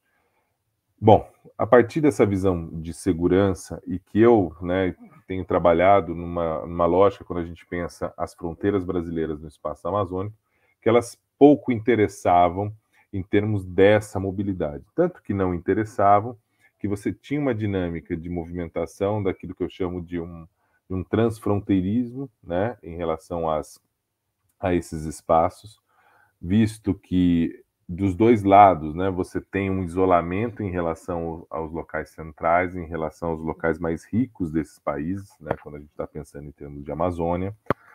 Bom, a partir dessa visão de segurança, e que eu, né, tenho trabalhado numa, numa lógica, quando a gente pensa as fronteiras brasileiras no espaço amazônico, que elas pouco interessavam em termos dessa mobilidade. Tanto que não interessavam, que você tinha uma dinâmica de movimentação daquilo que eu chamo de um, de um transfronteirismo, né, em relação às, a esses espaços, visto que dos dois lados, né, você tem um isolamento em relação aos locais centrais, em relação aos locais mais ricos desses países, né, quando a gente está pensando em termos de Amazônia,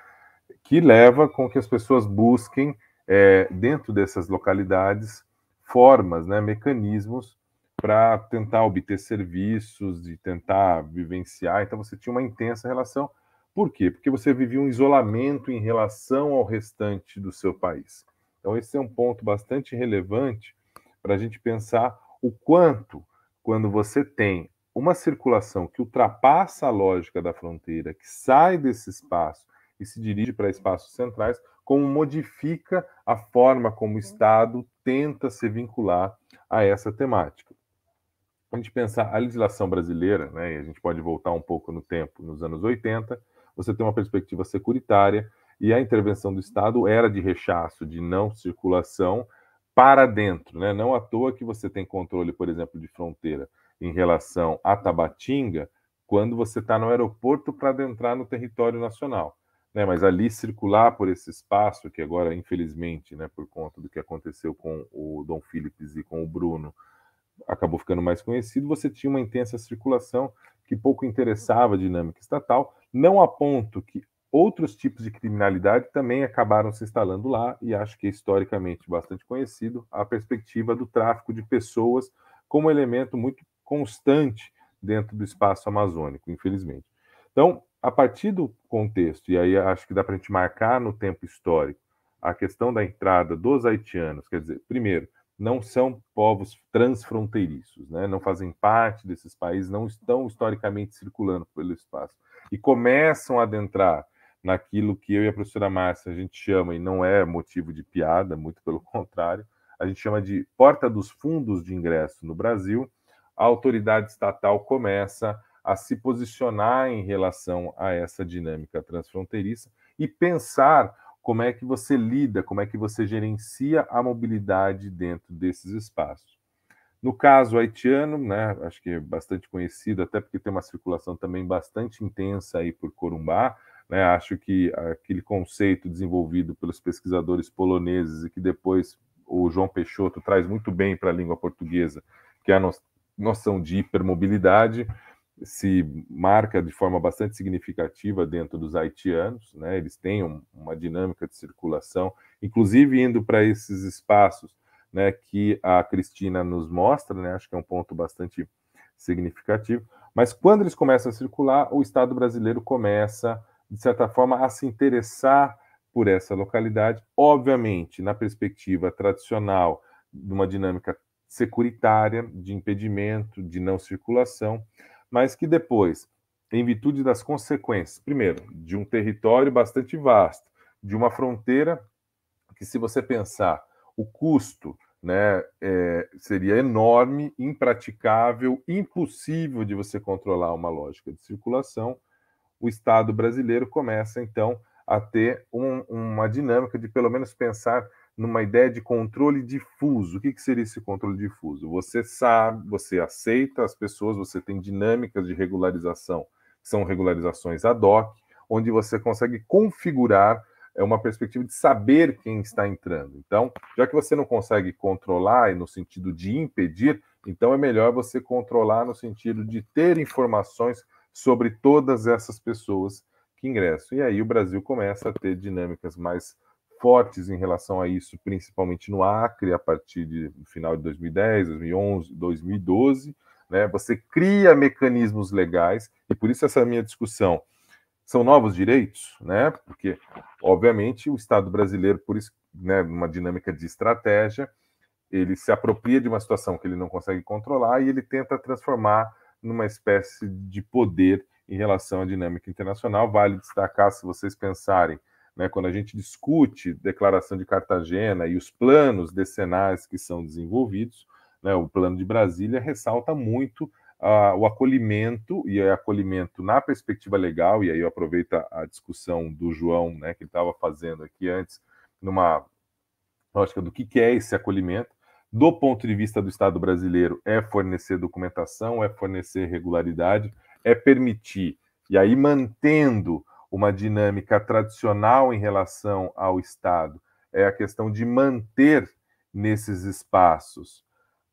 que leva com que as pessoas busquem, é, dentro dessas localidades, formas, né, mecanismos para tentar obter serviços, de tentar vivenciar. Então você tinha uma intensa relação. Por quê? Porque você vivia um isolamento em relação ao restante do seu país. Então esse é um ponto bastante relevante para a gente pensar o quanto, quando você tem uma circulação que ultrapassa a lógica da fronteira, que sai desse espaço e se dirige para espaços centrais, como modifica a forma como o Estado tenta se vincular a essa temática. A gente pensar a legislação brasileira, né, e a gente pode voltar um pouco no tempo, nos anos oitenta, você tem uma perspectiva securitária e a intervenção do Estado era de rechaço, de não circulação para dentro, né? Não à toa que você tem controle, por exemplo, de fronteira em relação a Tabatinga, quando você está no aeroporto para adentrar no território nacional. Né? Mas ali circular por esse espaço, que agora, infelizmente, né, por conta do que aconteceu com o Dom Philips e com o Bruno, acabou ficando mais conhecido, você tinha uma intensa circulação que pouco interessava a dinâmica estatal, não a ponto que outros tipos de criminalidade também acabaram se instalando lá, e acho que é historicamente bastante conhecido a perspectiva do tráfico de pessoas como elemento muito constante dentro do espaço amazônico, infelizmente. Então, a partir do contexto, e aí acho que dá para a gente marcar no tempo histórico, a questão da entrada dos haitianos, quer dizer, primeiro, não são povos transfronteiriços, né? Não fazem parte desses países, não estão historicamente circulando pelo espaço. E começam a adentrar naquilo que eu e a professora Márcia a gente chama, e não é motivo de piada, muito pelo contrário, a gente chama de porta dos fundos de ingresso no Brasil, a autoridade estatal começa a se posicionar em relação a essa dinâmica transfronteiriça e pensar como é que você lida, como é que você gerencia a mobilidade dentro desses espaços. No caso haitiano, né, acho que é bastante conhecido, até porque tem uma circulação também bastante intensa aí por Corumbá, né, acho que aquele conceito desenvolvido pelos pesquisadores poloneses e que depois o João Peixoto traz muito bem para a língua portuguesa, que é a no noção de hipermobilidade, se marca de forma bastante significativa dentro dos haitianos, né? Eles têm um, uma dinâmica de circulação, inclusive indo para esses espaços, né, que a Cristina nos mostra, né? Acho que é um ponto bastante significativo. Mas quando eles começam a circular, o Estado brasileiro começa, de certa forma, a se interessar por essa localidade, obviamente, na perspectiva tradicional de uma dinâmica securitária, de impedimento, de não circulação, mas que depois, em virtude das consequências, primeiro, de um território bastante vasto, de uma fronteira que, se você pensar, o custo, né, é, seria enorme, impraticável, impossível de você controlar uma lógica de circulação, o Estado brasileiro começa, então, a ter um, uma dinâmica de, pelo menos, pensar numa ideia de controle difuso. O que, que seria esse controle difuso? Você sabe, você aceita as pessoas, você tem dinâmicas de regularização, que são regularizações ad hoc, onde você consegue configurar é, uma perspectiva de saber quem está entrando. Então, já que você não consegue controlar no sentido de impedir, então é melhor você controlar no sentido de ter informações sobre todas essas pessoas que ingressam. E aí o Brasil começa a ter dinâmicas mais fortes em relação a isso, principalmente no Acre, a partir de, do final de dois mil e dez, dois mil e onze, dois mil e doze, né? Você cria mecanismos legais, e por isso essa minha discussão. São novos direitos, né? Porque, obviamente, o Estado brasileiro, por isso, né, numa dinâmica de estratégia, ele se apropria de uma situação que ele não consegue controlar e ele tenta transformar numa espécie de poder em relação à dinâmica internacional. Vale destacar, se vocês pensarem, né, quando a gente discute Declaração de Cartagena e os planos decenais que são desenvolvidos, né, o Plano de Brasília ressalta muito uh, o acolhimento, e é acolhimento na perspectiva legal, e aí eu aproveito a, a discussão do João, né, que ele estava fazendo aqui antes, numa lógica do que, que é esse acolhimento. Do ponto de vista do Estado brasileiro, é fornecer documentação, é fornecer regularidade, é permitir, e aí mantendo uma dinâmica tradicional em relação ao Estado, é a questão de manter nesses espaços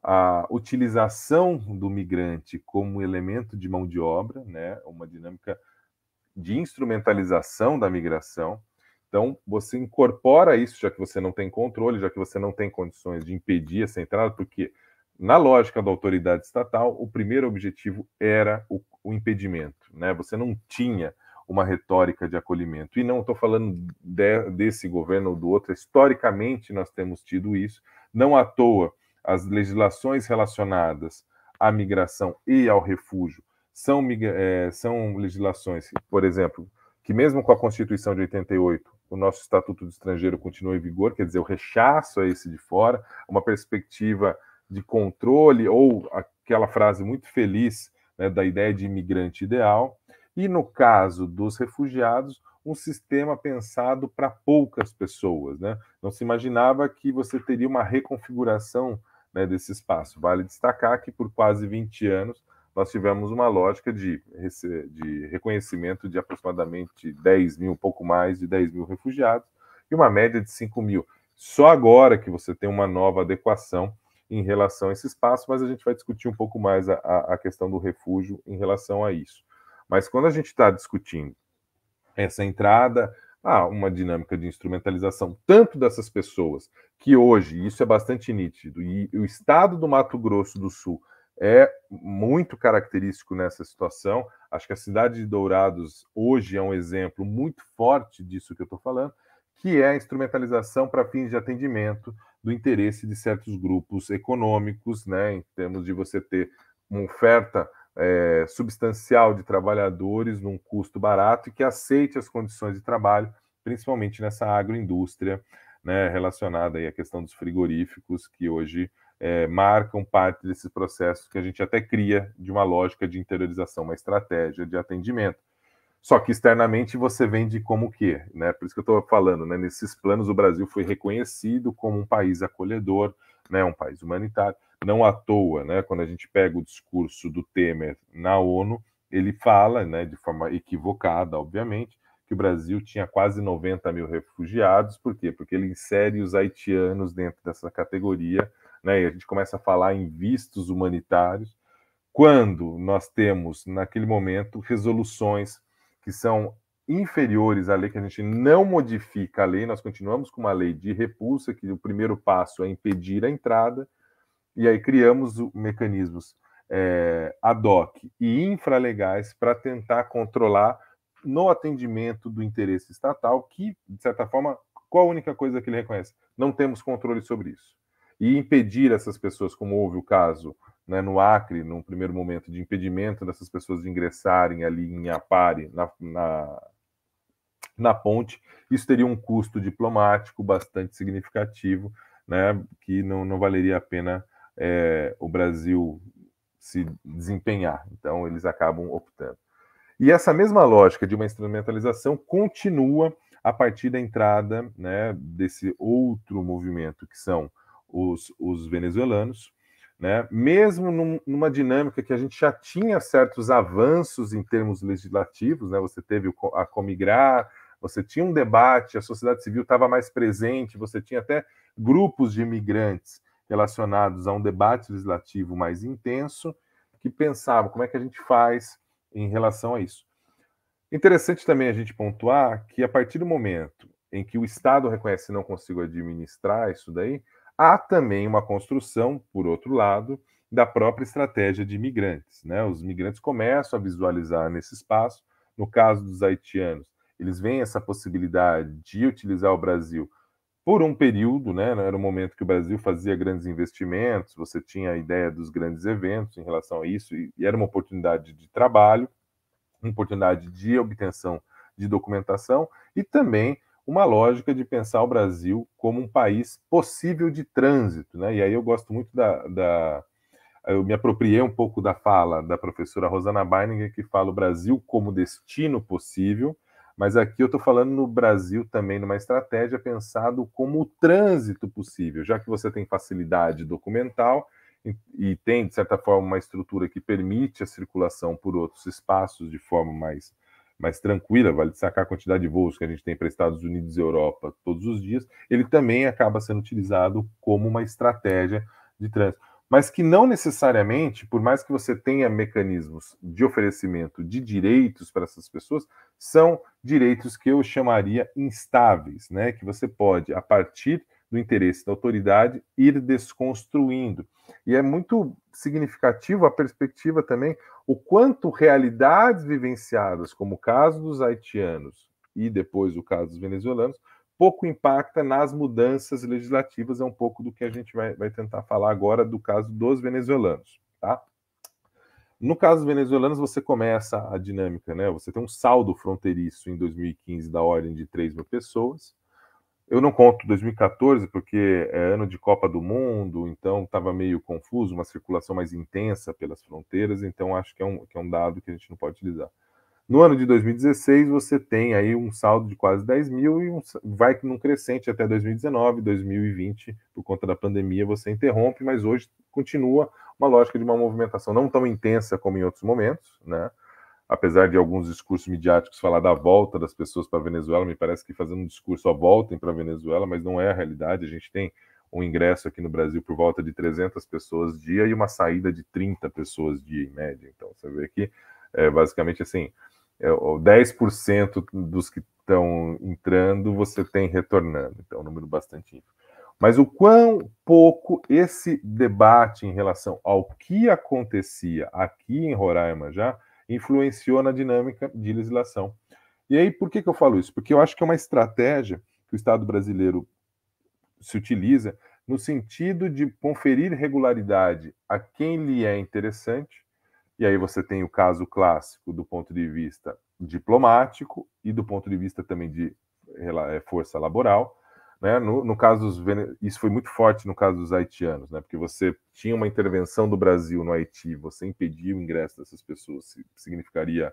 a utilização do migrante como elemento de mão de obra, né? Uma dinâmica de instrumentalização da migração. Então, você incorpora isso, já que você não tem controle, já que você não tem condições de impedir essa entrada, porque, na lógica da autoridade estatal, o primeiro objetivo era o, o impedimento, né? Você não tinha uma retórica de acolhimento. E não estou falando de, desse governo ou do outro, historicamente nós temos tido isso. Não à toa, as legislações relacionadas à migração e ao refúgio são, é, são legislações, por exemplo, que mesmo com a Constituição de oitenta e oito, o nosso Estatuto do Estrangeiro continua em vigor, quer dizer, o rechaço a esse de fora, uma perspectiva de controle, ou aquela frase muito feliz, né, da ideia de imigrante ideal. E, no caso dos refugiados, um sistema pensado para poucas pessoas, né? Não se imaginava que você teria uma reconfiguração, né, desse espaço. Vale destacar que, por quase vinte anos, nós tivemos uma lógica de, de reconhecimento de aproximadamente dez mil, um pouco mais de dez mil refugiados, e uma média de cinco mil. Só agora que você tem uma nova adequação em relação a esse espaço, mas a gente vai discutir um pouco mais a, a questão do refúgio em relação a isso. Mas quando a gente está discutindo essa entrada, há uma dinâmica de instrumentalização tanto dessas pessoas, que hoje, isso é bastante nítido, e o estado do Mato Grosso do Sul é muito característico nessa situação. Acho que a cidade de Dourados hoje é um exemplo muito forte disso que eu estou falando, que é a instrumentalização para fins de atendimento do interesse de certos grupos econômicos, né, em termos de você ter uma oferta É, substancial de trabalhadores num custo barato e que aceite as condições de trabalho, principalmente nessa agroindústria né, relacionada aí à questão dos frigoríficos, que hoje é, marcam parte desse processo que a gente até cria de uma lógica de interiorização, uma estratégia de atendimento. Só que externamente você vende como o quê? Né? Por isso que eu estou falando, né? Nesses planos o Brasil foi reconhecido como um país acolhedor, né? Um país humanitário. Não à toa, né? Quando a gente pega o discurso do Temer na ONU, ele fala, né, de forma equivocada, obviamente, que o Brasil tinha quase noventa mil refugiados. Por quê? Porque ele insere os haitianos dentro dessa categoria, né? E a gente começa a falar em vistos humanitários, quando nós temos, naquele momento, resoluções que são inferiores à lei, que a gente não modifica a lei, nós continuamos com uma lei de repulsa, que o primeiro passo é impedir a entrada, e aí criamos mecanismos é, ad hoc e infralegais para tentar controlar no atendimento do interesse estatal, que, de certa forma, qual a única coisa que ele reconhece? Não temos controle sobre isso. E impedir essas pessoas, como houve o caso, né, no Acre, num primeiro momento, de impedimento dessas pessoas de ingressarem ali em Apare, na, na, na ponte, isso teria um custo diplomático bastante significativo, né, que não, não valeria a pena é, o Brasil se desempenhar. Então, eles acabam optando. E essa mesma lógica de uma instrumentalização continua a partir da entrada, né, desse outro movimento, que são os, os venezuelanos, né, mesmo num, numa dinâmica que a gente já tinha certos avanços em termos legislativos, né, você teve a Comigrar, você tinha um debate, a sociedade civil estava mais presente, você tinha até grupos de imigrantes relacionados a um debate legislativo mais intenso, que pensavam como é que a gente faz em relação a isso. Interessante também a gente pontuar que, a partir do momento em que o Estado reconhece que não consigo administrar isso daí, há também uma construção, por outro lado, da própria estratégia de imigrantes, né? Os migrantes começam a visualizar nesse espaço. No caso dos haitianos, eles veem essa possibilidade de utilizar o Brasil por um período, né? Era um momento que o Brasil fazia grandes investimentos, você tinha a ideia dos grandes eventos em relação a isso, e era uma oportunidade de trabalho, uma oportunidade de obtenção de documentação, e também uma lógica de pensar o Brasil como um país possível de trânsito, né? E aí eu gosto muito da, da... eu me apropriei um pouco da fala da professora Rosana Beininger, que fala o Brasil como destino possível, mas aqui eu estou falando no Brasil também, numa estratégia pensado como o trânsito possível, já que você tem facilidade documental e, e tem, de certa forma, uma estrutura que permite a circulação por outros espaços de forma mais, mais tranquila, vale destacar a quantidade de voos que a gente tem para Estados Unidos e Europa todos os dias, ele também acaba sendo utilizado como uma estratégia de trânsito. Mas que não necessariamente, por mais que você tenha mecanismos de oferecimento de direitos para essas pessoas, são direitos que eu chamaria instáveis, né? Que você pode, a partir do interesse da autoridade, ir desconstruindo. E é muito significativo a perspectiva também, o quanto realidades vivenciadas, como o caso dos haitianos e depois o caso dos venezuelanos, pouco impacta nas mudanças legislativas, é um pouco do que a gente vai, vai tentar falar agora do caso dos venezuelanos, tá? No caso dos venezuelanos, você começa a dinâmica, né? Você tem um saldo fronteiriço em dois mil e quinze da ordem de três mil pessoas. Eu não conto dois mil e quatorze, porque é ano de Copa do Mundo, então estava meio confuso, uma circulação mais intensa pelas fronteiras, então acho que é um, que é um dado que a gente não pode utilizar. No ano de dois mil e dezesseis, você tem aí um saldo de quase dez mil e um, vai num crescente até dois mil e dezenove, dois mil e vinte, por conta da pandemia, você interrompe, mas hoje continua uma lógica de uma movimentação não tão intensa como em outros momentos, né? Apesar de alguns discursos midiáticos falar da volta das pessoas para a Venezuela, me parece que fazendo um discurso, ó, voltem para a Venezuela, mas não é a realidade. A gente tem um ingresso aqui no Brasil por volta de trezentas pessoas dia e uma saída de trinta pessoas dia, em média. Então, você vê que, é, basicamente, assim, dez por cento dos que estão entrando você tem retornando, então é um número bastante ínfimo. Mas o quão pouco esse debate em relação ao que acontecia aqui em Roraima já influenciou na dinâmica de legislação. E aí, por que que eu falo isso? Porque eu acho que é uma estratégia que o Estado brasileiro se utiliza no sentido de conferir regularidade a quem lhe é interessante. E aí você tem o caso clássico do ponto de vista diplomático e do ponto de vista também de força laboral, né? No, no caso dos isso foi muito forte no caso dos haitianos, né? Porque você tinha uma intervenção do Brasil no Haiti, você impedia o ingresso dessas pessoas, significaria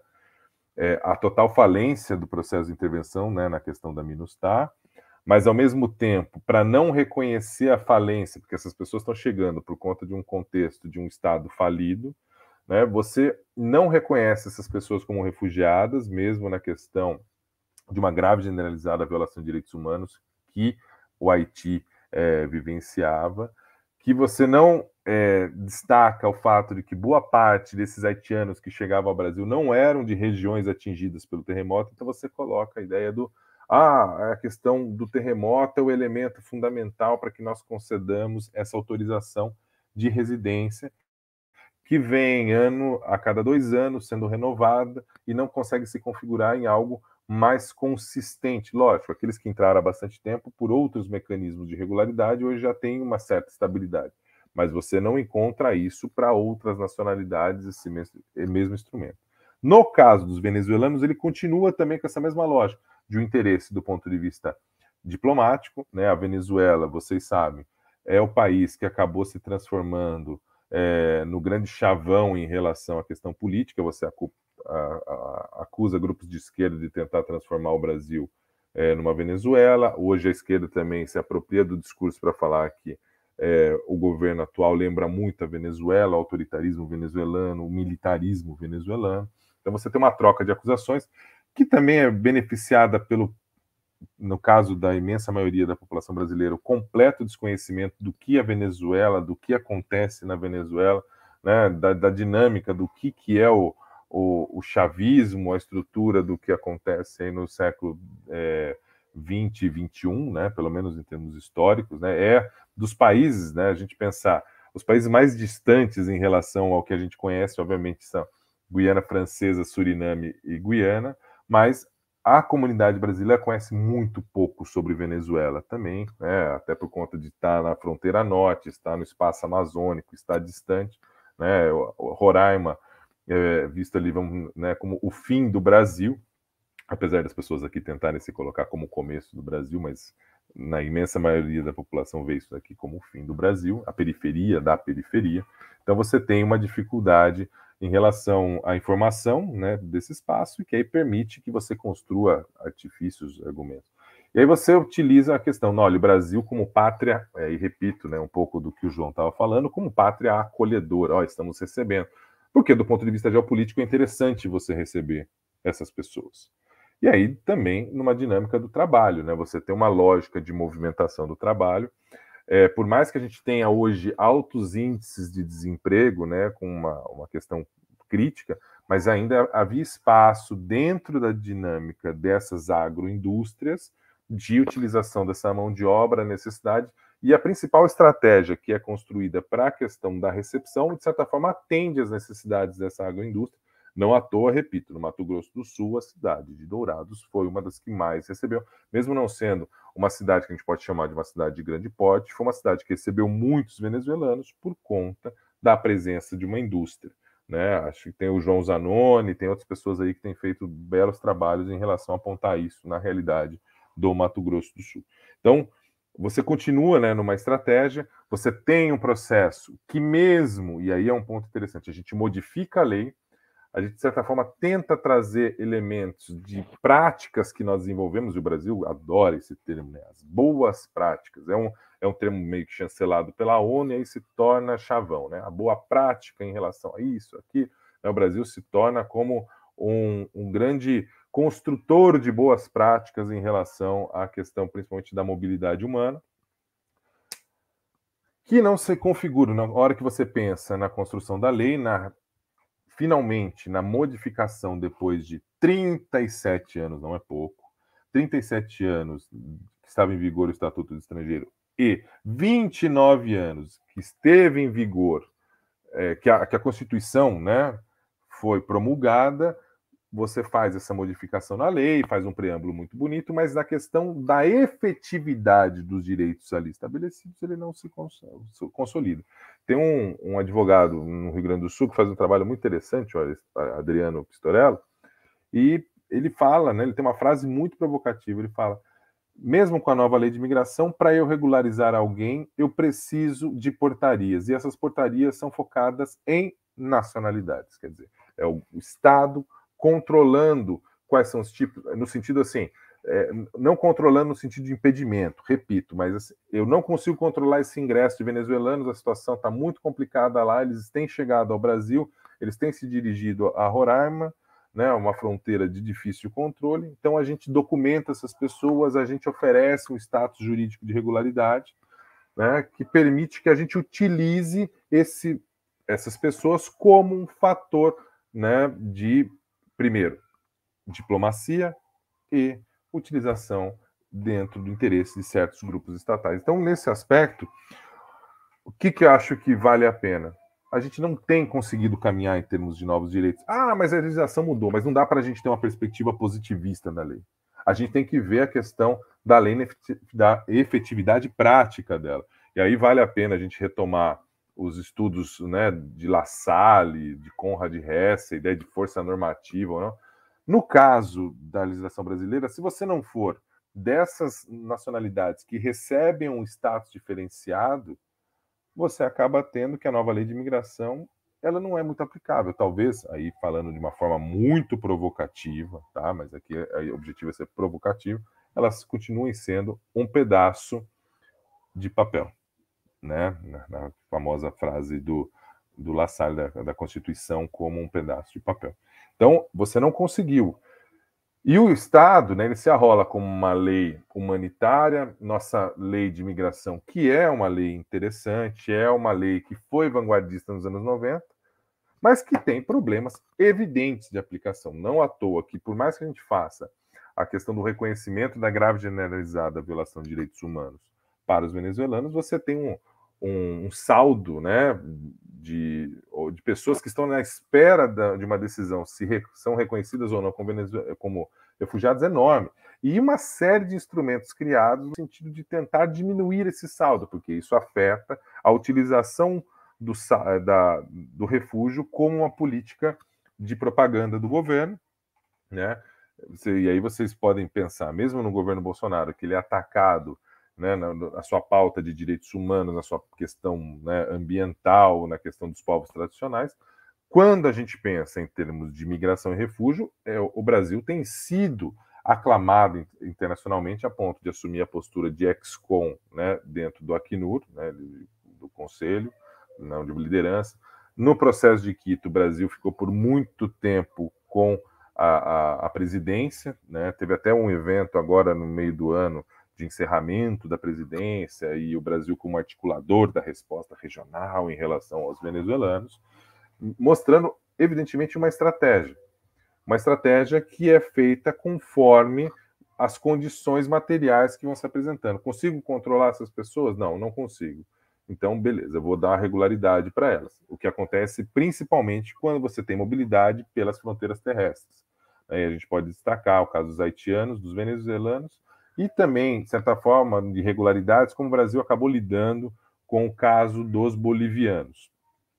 é, a total falência do processo de intervenção, né, na questão da MINUSTAH, mas ao mesmo tempo, para não reconhecer a falência, porque essas pessoas estão chegando por conta de um contexto de um Estado falido, né, você não reconhece essas pessoas como refugiadas, mesmo na questão de uma grave generalizada violação de direitos humanos que o Haiti é, vivenciava, que você não é, destaca o fato de que boa parte desses haitianos que chegavam ao Brasil não eram de regiões atingidas pelo terremoto, então você coloca a ideia do ah, a questão do terremoto é o elemento fundamental para que nós concedamos essa autorização de residência, que vem ano a cada dois anos sendo renovada e não consegue se configurar em algo mais consistente. Lógico, aqueles que entraram há bastante tempo por outros mecanismos de regularidade hoje já têm uma certa estabilidade, mas você não encontra isso para outras nacionalidades esse mesmo instrumento. No caso dos venezuelanos, ele continua também com essa mesma lógica de um interesse do ponto de vista diplomático, né? A Venezuela, vocês sabem, é o país que acabou se transformando é, no grande chavão em relação à questão política. Você acu a, a, acusa grupos de esquerda de tentar transformar o Brasil é, numa Venezuela. Hoje a esquerda também se apropria do discurso para falar que é, o governo atual lembra muito a Venezuela, o autoritarismo venezuelano, o militarismo venezuelano. Então você tem uma troca de acusações que também é beneficiada pelo, no caso da imensa maioria da população brasileira, o completo desconhecimento do que é a Venezuela, do que acontece na Venezuela, né, da, da dinâmica do que, que é o, o, o chavismo, a estrutura do que acontece aí no século é, vinte e vinte e um, né, pelo menos em termos históricos, né, é dos países, né, a gente pensar, os países mais distantes em relação ao que a gente conhece, obviamente, são Guiana Francesa, Suriname e Guiana, mas a comunidade brasileira conhece muito pouco sobre Venezuela também, né, até por conta de estar na fronteira norte, estar no espaço amazônico, estar distante, né, Roraima é visto ali vamos, né, como o fim do Brasil, apesar das pessoas aqui tentarem se colocar como o começo do Brasil, mas na imensa maioria da população vê isso aqui como o fim do Brasil, a periferia da periferia. Então você tem uma dificuldade em relação à informação, né, desse espaço, e que aí permite que você construa artifícios, argumentos. E aí você utiliza a questão, não, olha, o Brasil como pátria, é, e repito, né, um pouco do que o João estava falando, como pátria acolhedora, ó, estamos recebendo. Porque do ponto de vista geopolítico é interessante você receber essas pessoas. E aí também numa dinâmica do trabalho, né, você tem uma lógica de movimentação do trabalho. É, por mais que a gente tenha hoje altos índices de desemprego, né, com uma, uma questão crítica, mas ainda havia espaço dentro da dinâmica dessas agroindústrias de utilização dessa mão de obra, necessidade, e a principal estratégia que é construída para a questão da recepção, de certa forma, atende às necessidades dessa agroindústria. Não à toa, repito, no Mato Grosso do Sul, a cidade de Dourados foi uma das que mais recebeu, mesmo não sendo uma cidade que a gente pode chamar de uma cidade de grande porte, foi uma cidade que recebeu muitos venezuelanos por conta da presença de uma indústria, né? Acho que tem o João Zanoni, tem outras pessoas aí que têm feito belos trabalhos em relação a apontar isso na realidade do Mato Grosso do Sul. Então, você continua, né, numa estratégia, você tem um processo que mesmo, e aí é um ponto interessante, a gente modifica a lei, a gente, de certa forma, tenta trazer elementos de práticas que nós desenvolvemos, e o Brasil adora esse termo, né? As boas práticas. É um, é um termo meio que chancelado pela ONU e aí se torna chavão, né? A boa prática em relação a isso, aqui, né? O Brasil se torna como um, um grande construtor de boas práticas em relação à questão, principalmente, da mobilidade humana, que não se configura na hora que você pensa na construção da lei, na finalmente, na modificação depois de trinta e sete anos, não é pouco, trinta e sete anos que estava em vigor o Estatuto do Estrangeiro e vinte e nove anos que esteve em vigor, é, que, a, que a Constituição, né, foi promulgada, você faz essa modificação na lei, faz um preâmbulo muito bonito, mas na questão da efetividade dos direitos ali estabelecidos, ele não se consolida. Tem um, um advogado no Rio Grande do Sul que faz um trabalho muito interessante, olha, Adriano Pistorello, e ele fala, né, ele tem uma frase muito provocativa, ele fala, mesmo com a nova lei de imigração, para eu regularizar alguém, eu preciso de portarias. E essas portarias são focadas em nacionalidades. Quer dizer, é o Estado controlando quais são os tipos, no sentido assim, é, não controlando no sentido de impedimento, repito, mas assim, eu não consigo controlar esse ingresso de venezuelanos, a situação está muito complicada lá, eles têm chegado ao Brasil, eles têm se dirigido a Roraima, né, uma fronteira de difícil controle, então a gente documenta essas pessoas, a gente oferece um status jurídico de regularidade, né, que permite que a gente utilize esse, essas pessoas como um fator, né, de, primeiro, diplomacia e utilização dentro do interesse de certos grupos estatais. Então, nesse aspecto, o que, que eu acho que vale a pena? A gente não tem conseguido caminhar em termos de novos direitos. Ah, mas a legislação mudou, mas não dá para a gente ter uma perspectiva positivista da lei. A gente tem que ver a questão da lei, da efetividade prática dela. E aí vale a pena a gente retomar os estudos, né, de La Salle, de Conrad Hesse, a ideia de força normativa ou não. No caso da legislação brasileira, se você não for dessas nacionalidades que recebem um status diferenciado, você acaba tendo que a nova lei de imigração ela não é muito aplicável. Talvez, aí falando de uma forma muito provocativa, tá? Mas aqui o objetivo é ser provocativo, elas continuem sendo um pedaço de papel, né? Na, na famosa frase do, do La Salle, da, da Constituição, como um pedaço de papel. Então, você não conseguiu. E o Estado, né, ele se arrola como uma lei humanitária, nossa lei de imigração, que é uma lei interessante, é uma lei que foi vanguardista nos anos noventa, mas que tem problemas evidentes de aplicação. Não à toa que, por mais que a gente faça a questão do reconhecimento da grave generalizada violação de direitos humanos para os venezuelanos, você tem um, um, um saldo, né, de, de pessoas que estão na espera da, de uma decisão se re, são reconhecidas ou não como, como refugiados enorme. E uma série de instrumentos criados no sentido de tentar diminuir esse saldo, porque isso afeta a utilização do, da, do refúgio como uma política de propaganda do governo, né? E aí vocês podem pensar, mesmo no governo Bolsonaro, que ele é atacado, né, na, na sua pauta de direitos humanos, na sua questão, né, ambiental, na questão dos povos tradicionais, quando a gente pensa em termos de migração e refúgio, é, o Brasil tem sido aclamado internacionalmente a ponto de assumir a postura de ex-com, né, dentro do Acnur, né, do Conselho, não, de liderança. No processo de Quito, o Brasil ficou por muito tempo com a, a, a presidência, né, teve até um evento agora no meio do ano de encerramento da presidência e o Brasil como articulador da resposta regional em relação aos venezuelanos, mostrando, evidentemente, uma estratégia. Uma estratégia que é feita conforme as condições materiais que vão se apresentando. Consigo controlar essas pessoas? Não, não consigo. Então, beleza, eu vou dar regularidade para elas. O que acontece principalmente quando você tem mobilidade pelas fronteiras terrestres. Aí a gente pode destacar o caso dos haitianos, dos venezuelanos, e também, de certa forma, de irregularidades, como o Brasil acabou lidando com o caso dos bolivianos,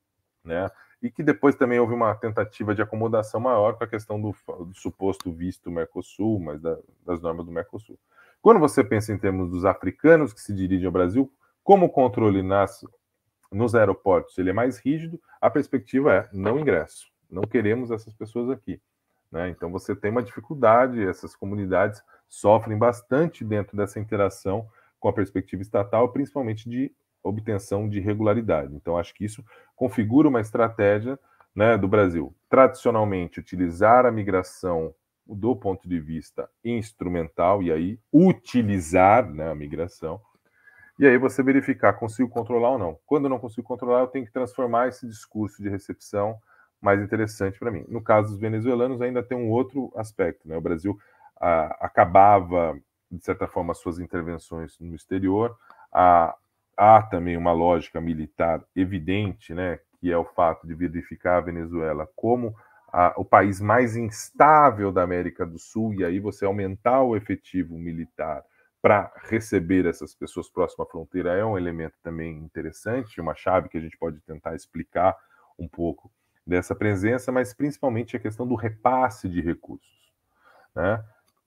né? E que depois também houve uma tentativa de acomodação maior com a questão do, do suposto visto Mercosul, mas da, das normas do Mercosul. Quando você pensa em termos dos africanos que se dirigem ao Brasil, como o controle nas, nos aeroportos ele é mais rígido, a perspectiva é não ingresso, não queremos essas pessoas aqui, né? Então você tem uma dificuldade, essas comunidades sofrem bastante dentro dessa interação com a perspectiva estatal, principalmente de obtenção de regularidade. Então, acho que isso configura uma estratégia, né, do Brasil. Tradicionalmente, utilizar a migração do ponto de vista instrumental, e aí utilizar, né, a migração, e aí você verificar, consigo controlar ou não. Quando eu não consigo controlar, eu tenho que transformar esse discurso de recepção mais interessante para mim. No caso dos venezuelanos, ainda tem um outro aspecto, né? O Brasil ah, acabava, de certa forma, as suas intervenções no exterior, a Há também uma lógica militar evidente, né, que é o fato de verificar a Venezuela como a, o país mais instável da América do Sul, e aí você aumentar o efetivo militar para receber essas pessoas próximas à fronteira é um elemento também interessante, uma chave que a gente pode tentar explicar um pouco dessa presença, mas principalmente a questão do repasse de recursos, né?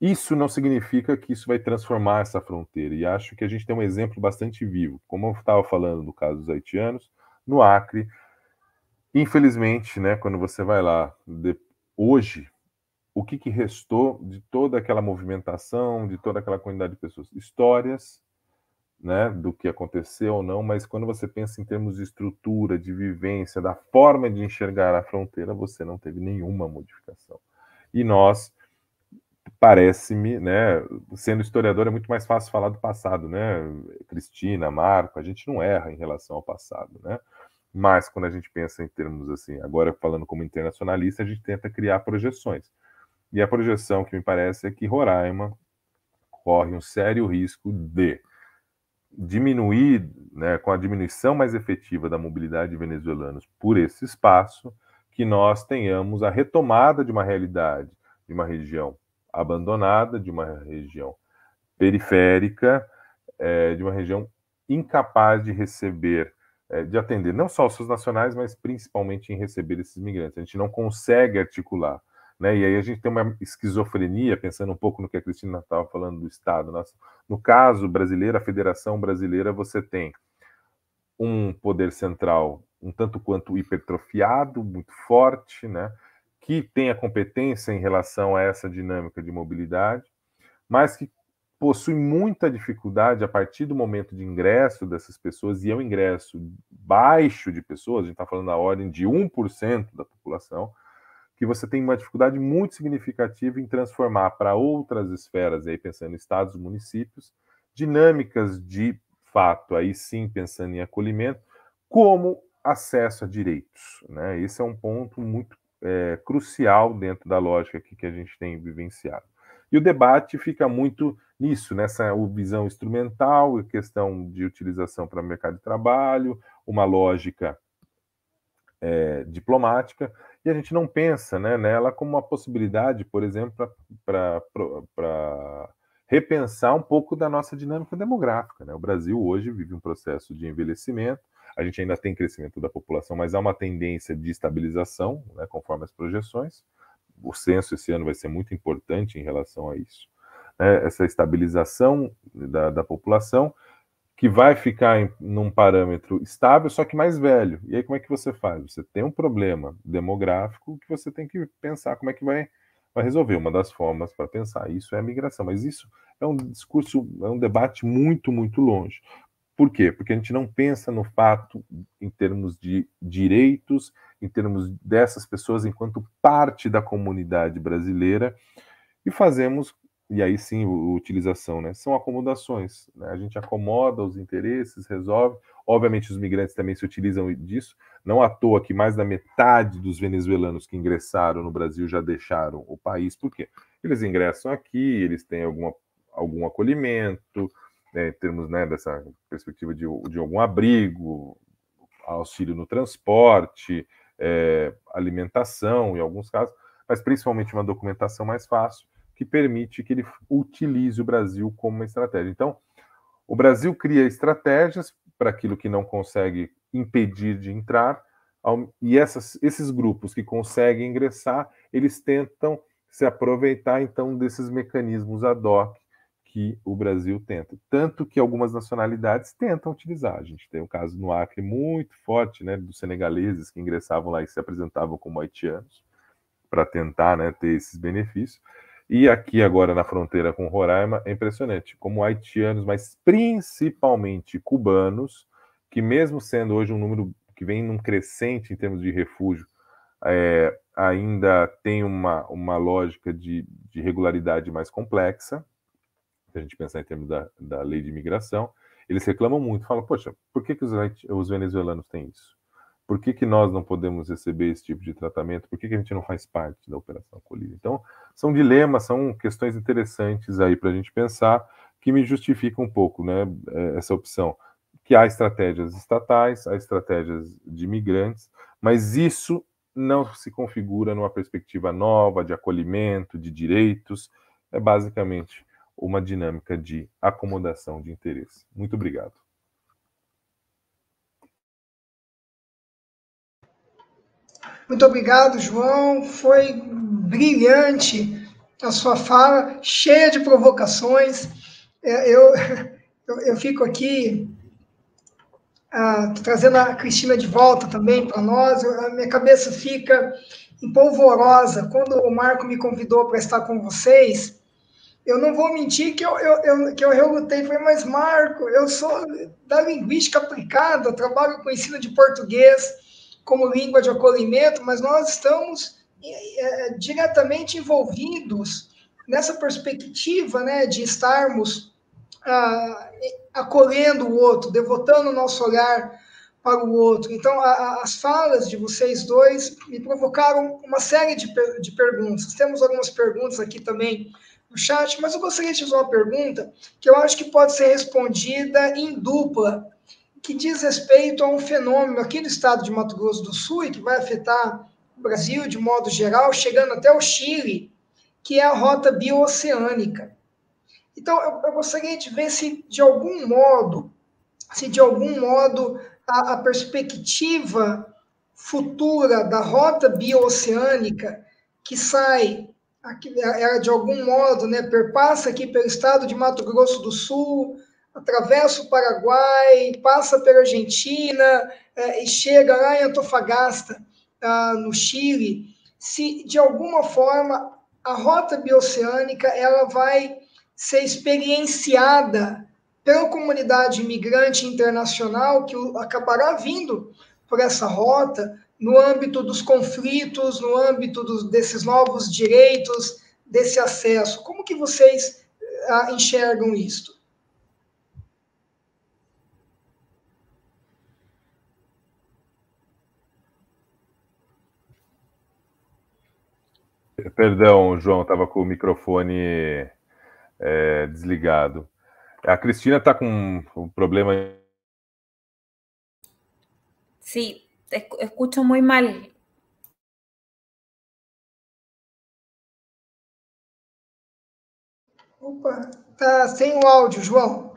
isso não significa que isso vai transformar essa fronteira, e acho que a gente tem um exemplo bastante vivo, como eu estava falando do caso dos haitianos, no Acre, infelizmente, né, quando você vai lá, de, hoje, o que, que restou de toda aquela movimentação, de toda aquela quantidade de pessoas? Histórias, né, do que aconteceu ou não, mas quando você pensa em termos de estrutura, de vivência, da forma de enxergar a fronteira, você não teve nenhuma modificação. E nós, parece-me, né, sendo historiador é muito mais fácil falar do passado, né, Cristina, Marco, a gente não erra em relação ao passado, né, mas quando a gente pensa em termos assim, agora falando como internacionalista, a gente tenta criar projeções. E a projeção que me parece é que Roraima corre um sério risco de diminuir, né, com a diminuição mais efetiva da mobilidade de venezuelanos por esse espaço, que nós tenhamos a retomada de uma realidade, de uma região abandonada, de uma região periférica, é, de uma região incapaz de receber, é, de atender não só os seus nacionais, mas principalmente em receber esses migrantes. A gente não consegue articular. Né? E aí a gente tem uma esquizofrenia, pensando um pouco no que a Cristina estava falando do Estado. Nossa, no caso brasileiro, a Federação Brasileira, você tem um poder central um tanto quanto hipertrofiado, muito forte, né? Que tem a competência em relação a essa dinâmica de mobilidade, mas que possui muita dificuldade a partir do momento de ingresso dessas pessoas, e é um ingresso baixo de pessoas, a gente está falando na ordem de um por cento da população, que você tem uma dificuldade muito significativa em transformar para outras esferas, aí pensando em estados, municípios, dinâmicas de fato, aí sim pensando em acolhimento, como acesso a direitos. Né? Esse é um ponto muito é, crucial dentro da lógica aqui que a gente tem vivenciado. E o debate fica muito nisso, nessa visão instrumental, questão de utilização para o mercado de trabalho, uma lógica é, diplomática, e a gente não pensa, né, nela como uma possibilidade, por exemplo, para repensar um pouco da nossa dinâmica demográfica. Né? O Brasil hoje vive um processo de envelhecimento, a gente ainda tem crescimento da população, mas há uma tendência de estabilização, né, conforme as projeções. O censo esse ano vai ser muito importante em relação a isso. Né? Essa estabilização da, da população, que vai ficar em num parâmetro estável, só que mais velho. E aí como é que você faz? Você tem um problema demográfico que você tem que pensar como é que vai, vai resolver. Uma das formas para pensar isso é a migração. Mas isso é um discurso, é um debate muito, muito longe. Por quê? Porque a gente não pensa no fato em termos de direitos, em termos dessas pessoas enquanto parte da comunidade brasileira, e fazemos, e aí sim, a utilização, né? São acomodações. Né? A gente acomoda os interesses, resolve. Obviamente, os migrantes também se utilizam disso. Não à toa que mais da metade dos venezuelanos que ingressaram no Brasil já deixaram o país. Por quê? Eles ingressam aqui, eles têm alguma, algum acolhimento, né, em termos, né, dessa perspectiva de, de algum abrigo, auxílio no transporte, é, alimentação, em alguns casos, mas principalmente uma documentação mais fácil, que permite que ele utilize o Brasil como uma estratégia. Então, o Brasil cria estratégias para aquilo que não consegue impedir de entrar, e essas, esses grupos que conseguem ingressar, eles tentam se aproveitar, então, desses mecanismos ad hoc que o Brasil tenta. Tanto que algumas nacionalidades tentam utilizar. A gente tem um caso no Acre muito forte, né, dos senegaleses que ingressavam lá e se apresentavam como haitianos, para tentar, né, ter esses benefícios. E aqui agora na fronteira com Roraima é impressionante, como haitianos, mas principalmente cubanos, que mesmo sendo hoje um número que vem num crescente em termos de refúgio, é, ainda tem uma, uma lógica de, de regularidade mais complexa, se a gente pensar em termos da, da lei de imigração, eles reclamam muito, falam, poxa, por que, que os, os venezuelanos têm isso? Por que, que nós não podemos receber esse tipo de tratamento? Por que, que a gente não faz parte da Operação Acolhida? Então, são dilemas, são questões interessantes aí para a gente pensar, que me justificam um pouco, né, essa opção. Que há estratégias estatais, há estratégias de imigrantes, mas isso não se configura numa perspectiva nova de acolhimento, de direitos, é basicamente uma dinâmica de acomodação de interesse. Muito obrigado. Muito obrigado, João. Foi brilhante a sua fala, cheia de provocações. Eu, eu, eu fico aqui ah, trazendo a Cristina de volta também para nós. A minha cabeça fica empolvorosa. Quando o Marco me convidou para estar com vocês, eu não vou mentir que eu, eu, eu, que eu relutei. Falei, mas Marco, eu sou da linguística aplicada, eu trabalho com ensino de português como língua de acolhimento, mas nós estamos é, diretamente envolvidos nessa perspectiva, né, de estarmos ah, acolhendo o outro, devotando o nosso olhar para o outro. Então, a, a, as falas de vocês dois me provocaram uma série de, per de perguntas. Temos algumas perguntas aqui também no chat, mas eu gostaria de fazer uma pergunta que eu acho que pode ser respondida em dupla, que diz respeito a um fenômeno aqui do estado de Mato Grosso do Sul e que vai afetar o Brasil de modo geral, chegando até o Chile, que é a rota bioceânica. Então, eu, eu gostaria de ver se, de algum modo, se de algum modo a, a perspectiva futura da rota bioceânica que sai, aqui, ela de algum modo, né, perpassa aqui pelo estado de Mato Grosso do Sul, atravessa o Paraguai, passa pela Argentina é, e chega lá em Antofagasta, ah, no Chile, se de alguma forma a rota bioceânica ela vai ser experienciada pela comunidade imigrante internacional que acabará vindo por essa rota no âmbito dos conflitos, no âmbito dos, desses novos direitos, desse acesso. Como que vocês ah, enxergam isto? Perdão, João, estava com o microfone é, desligado. A Cristina está com um problema. Sí, te escucho muy mal. Opa, tá sem o áudio, João.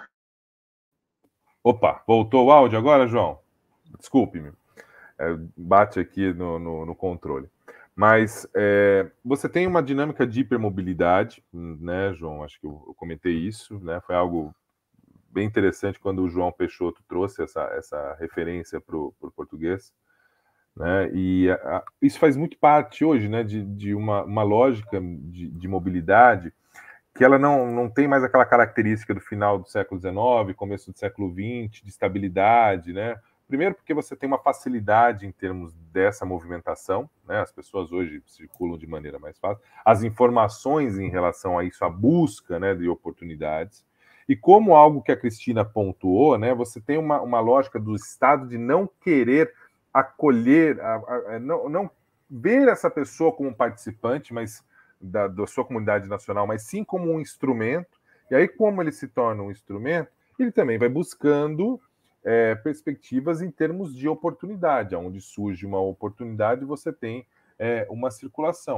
Opa, voltou o áudio agora, João? Desculpe-me. É, bate aqui no, no, no controle. Mas é, você tem uma dinâmica de hipermobilidade, né, João? Acho que eu, eu comentei isso, né? Foi algo bem interessante quando o João Peixoto trouxe essa, essa referência para o português, né? E a, a, isso faz muito parte hoje, né, de, de uma, uma lógica de, de mobilidade que ela não, não tem mais aquela característica do final do século dezenove, começo do século vinte, de estabilidade, né? Primeiro porque você tem uma facilidade em termos dessa movimentação, né? As pessoas hoje circulam de maneira mais fácil. As informações em relação a isso, a busca, né, de oportunidades. E como algo que a Cristina pontuou, né, você tem uma, uma lógica do Estado de não querer acolher, a, a, a, não, não ver essa pessoa como participante, mas da, da sua comunidade nacional, mas sim como um instrumento. E aí, como ele se torna um instrumento, ele também vai buscando É, perspectivas em termos de oportunidade, onde surge uma oportunidade, você tem é, uma circulação.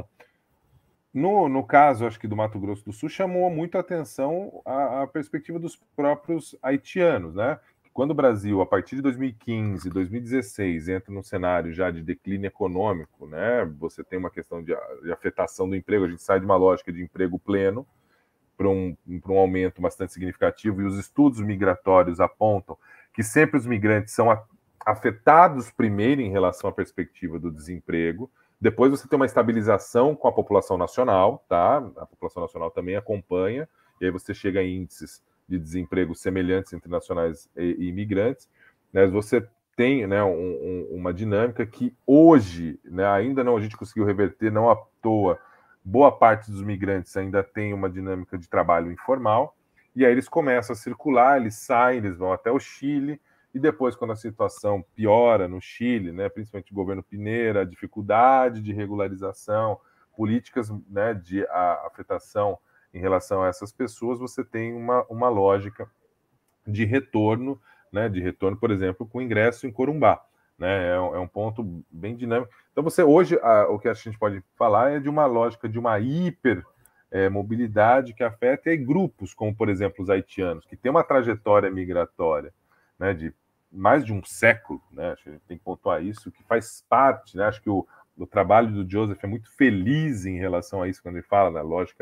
No, no caso, acho que do Mato Grosso do Sul, chamou muito a atenção a, a perspectiva dos próprios haitianos, né? Quando o Brasil, a partir de dois mil e quinze, dois mil e dezesseis, entra num cenário já de declínio econômico, né? Você tem uma questão de, de afetação do emprego, a gente sai de uma lógica de emprego pleno para um, para um aumento bastante significativo, e os estudos migratórios apontam que sempre os migrantes são afetados primeiro em relação à perspectiva do desemprego, depois você tem uma estabilização com a população nacional, tá? A população nacional também acompanha, e aí você chega a índices de desemprego semelhantes entre nacionais e, e imigrantes, né? Você tem, né, um, um, uma dinâmica que hoje, né, ainda não a gente conseguiu reverter, não à toa, boa parte dos migrantes ainda tem uma dinâmica de trabalho informal, e aí eles começam a circular, eles saem, eles vão até o Chile, e depois, quando a situação piora no Chile, né, principalmente o governo Piñera, a dificuldade de regularização, políticas, né, de a, afetação em relação a essas pessoas, você tem uma, uma lógica de retorno, né, de retorno, por exemplo, com ingresso em Corumbá. Né, é, um, é um ponto bem dinâmico. Então, você hoje, a, o que a gente pode falar é de uma lógica de uma hiper É, mobilidade que afeta e grupos, como, por exemplo, os haitianos, que tem uma trajetória migratória, né, de mais de um século, né, acho que a gente tem que pontuar isso, que faz parte, né, acho que o, o trabalho do Joseph é muito feliz em relação a isso, quando ele fala na lógica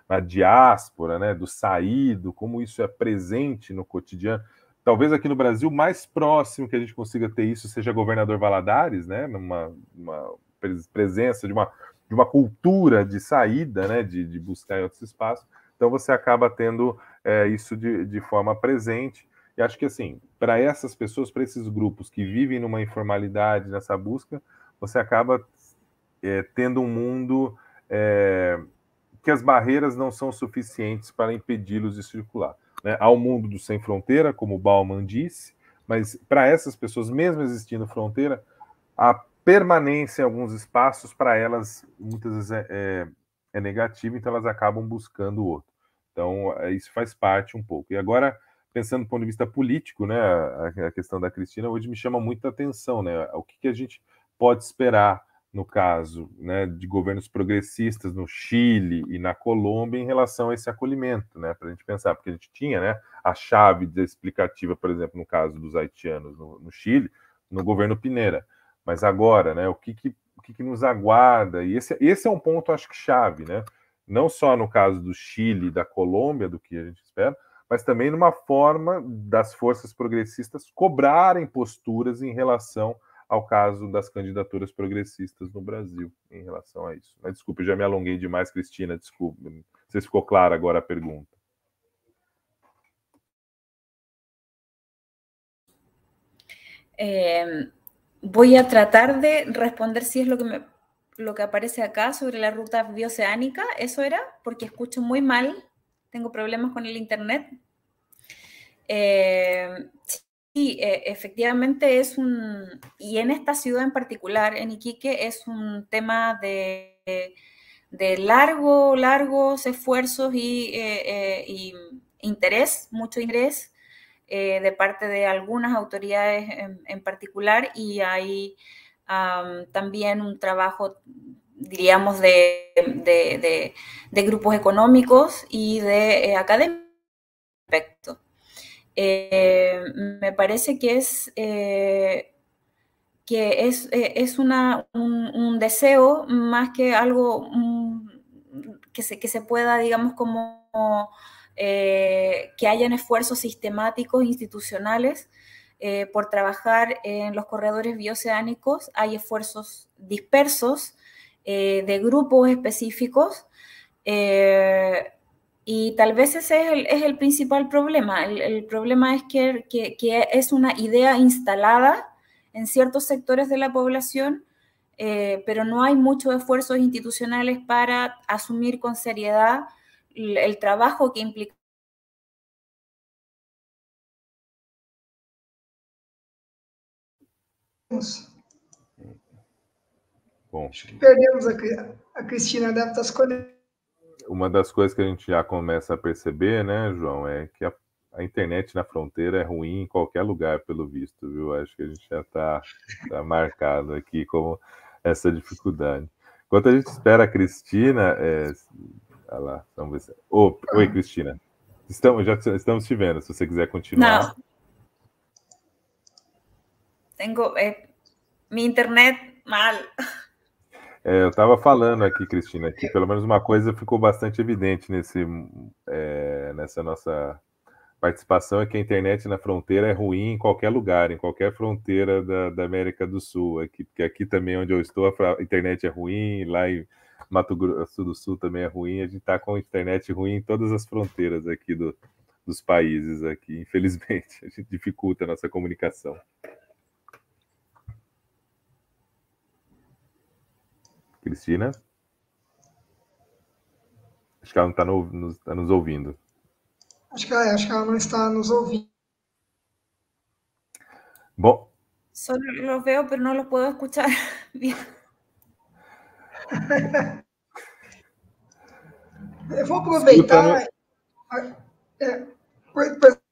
na diáspora, né, do saído, como isso é presente no cotidiano. Talvez aqui no Brasil, mais próximo que a gente consiga ter isso seja Governador Valadares, né, numa uma presença de uma, de uma cultura de saída, né, de, de buscar em outros espaços. Então você acaba tendo é, isso de, de forma presente. E acho que, assim, para essas pessoas, para esses grupos que vivem numa informalidade, nessa busca, você acaba é, tendo um mundo é, que as barreiras não são suficientes para impedi-los de circular. Né? Há o mundo do sem fronteira, como o Bauman disse, mas para essas pessoas, mesmo existindo fronteira, a permanência em alguns espaços, para elas, muitas vezes é, é, é negativa, então elas acabam buscando o outro. Então, isso faz parte um pouco. E agora, pensando do ponto de vista político, né, a, a questão da Cristina hoje me chama muita atenção, né, o que, que a gente pode esperar no caso, né, de governos progressistas no Chile e na Colômbia em relação a esse acolhimento, né, para a gente pensar, porque a gente tinha, né, a chave explicativa, por exemplo, no caso dos haitianos no, no Chile, no governo Piñera, mas agora, né, o que, que, o que, que nos aguarda, e esse, esse é um ponto, acho que chave, né, não só no caso do Chile e da Colômbia, do que a gente espera, mas também numa forma das forças progressistas cobrarem posturas em relação ao caso das candidaturas progressistas no Brasil, em relação a isso. Mas, desculpa, eu já me alonguei demais, Cristina, desculpa. Não sei se ficou clara agora a pergunta. Eh, voy a tratar de responder si es lo que, me, lo que aparece acá sobre la ruta bioceánica. ¿Eso era? Porque escucho muy mal. Tengo problemas con el internet. Eh, sí, eh, efectivamente es un, y en esta ciudad en particular, en Iquique, es un tema de, de largo, largos esfuerzos y, eh, eh, y interés, mucho interés eh, de parte de algunas autoridades en, en particular, y hay um, también un trabajo, diríamos, de, de, de, de grupos económicos y de eh, académicos al respecto. Eh, me parece que es, eh, que es, eh, es una, un, un deseo más que algo um, que, se, que se pueda, digamos, como eh, que hayan esfuerzos sistemáticos institucionales eh, por trabajar en los corredores bioceánicos. Hay esfuerzos dispersos eh, de grupos específicos. Eh, Y tal vez ese es el, es el principal problema. El, el problema es que, que, que es una idea instalada en ciertos sectores de la población, eh, pero no hay muchos esfuerzos institucionales para asumir con seriedad el, el trabajo que implica. Bom, perdemos a, a Cristina, deve estar se conectando. Uma das coisas que a gente já começa a perceber, né, João, é que a, a internet na fronteira é ruim em qualquer lugar, pelo visto, viu? Acho que a gente já está tá marcado aqui como essa dificuldade. Enquanto a gente espera a Cristina, é... olha lá, vamos ver se... oh, oi, Cristina. Estamos, já estamos te vendo, se você quiser continuar. Não. Tenho eh, minha internet mal. É, eu estava falando aqui, Cristina, que pelo menos uma coisa ficou bastante evidente nesse, é, nessa nossa participação, é que a internet na fronteira é ruim em qualquer lugar, em qualquer fronteira da, da América do Sul, aqui, porque aqui também onde eu estou a internet é ruim, lá em Mato Grosso do Sul também é ruim, a gente está com a internet ruim em todas as fronteiras aqui do, dos países, aqui, infelizmente, a gente dificulta a nossa comunicação. Cristina? Acho que ela não está no, nos, tá nos ouvindo. Acho que, ela, acho que ela não está nos ouvindo. Bom. Solo los veo, pero no los puedo escuchar bien. Eu vou aproveitar. É, por, por...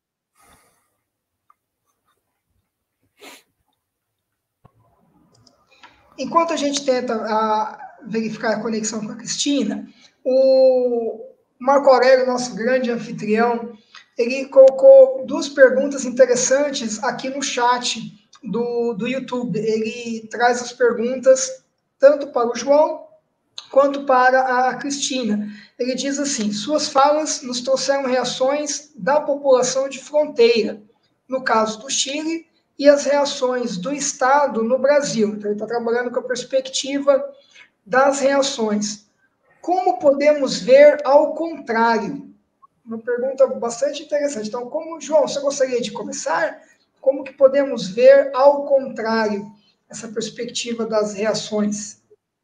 Enquanto a gente tenta a, verificar a conexão com a Cristina, o Marco Aurélio, nosso grande anfitrião, ele colocou duas perguntas interessantes aqui no chat do, do YouTube. Ele traz as perguntas tanto para o João quanto para a Cristina. Ele diz assim: suas falas nos trouxeram reações da população de fronteira, no caso do Chile, e as reações do Estado no Brasil. Então, ele está trabalhando com a perspectiva das reações. Como podemos ver ao contrário? Uma pergunta bastante interessante. Então, como, João, você gostaria de começar? Como que podemos ver ao contrário essa perspectiva das reações?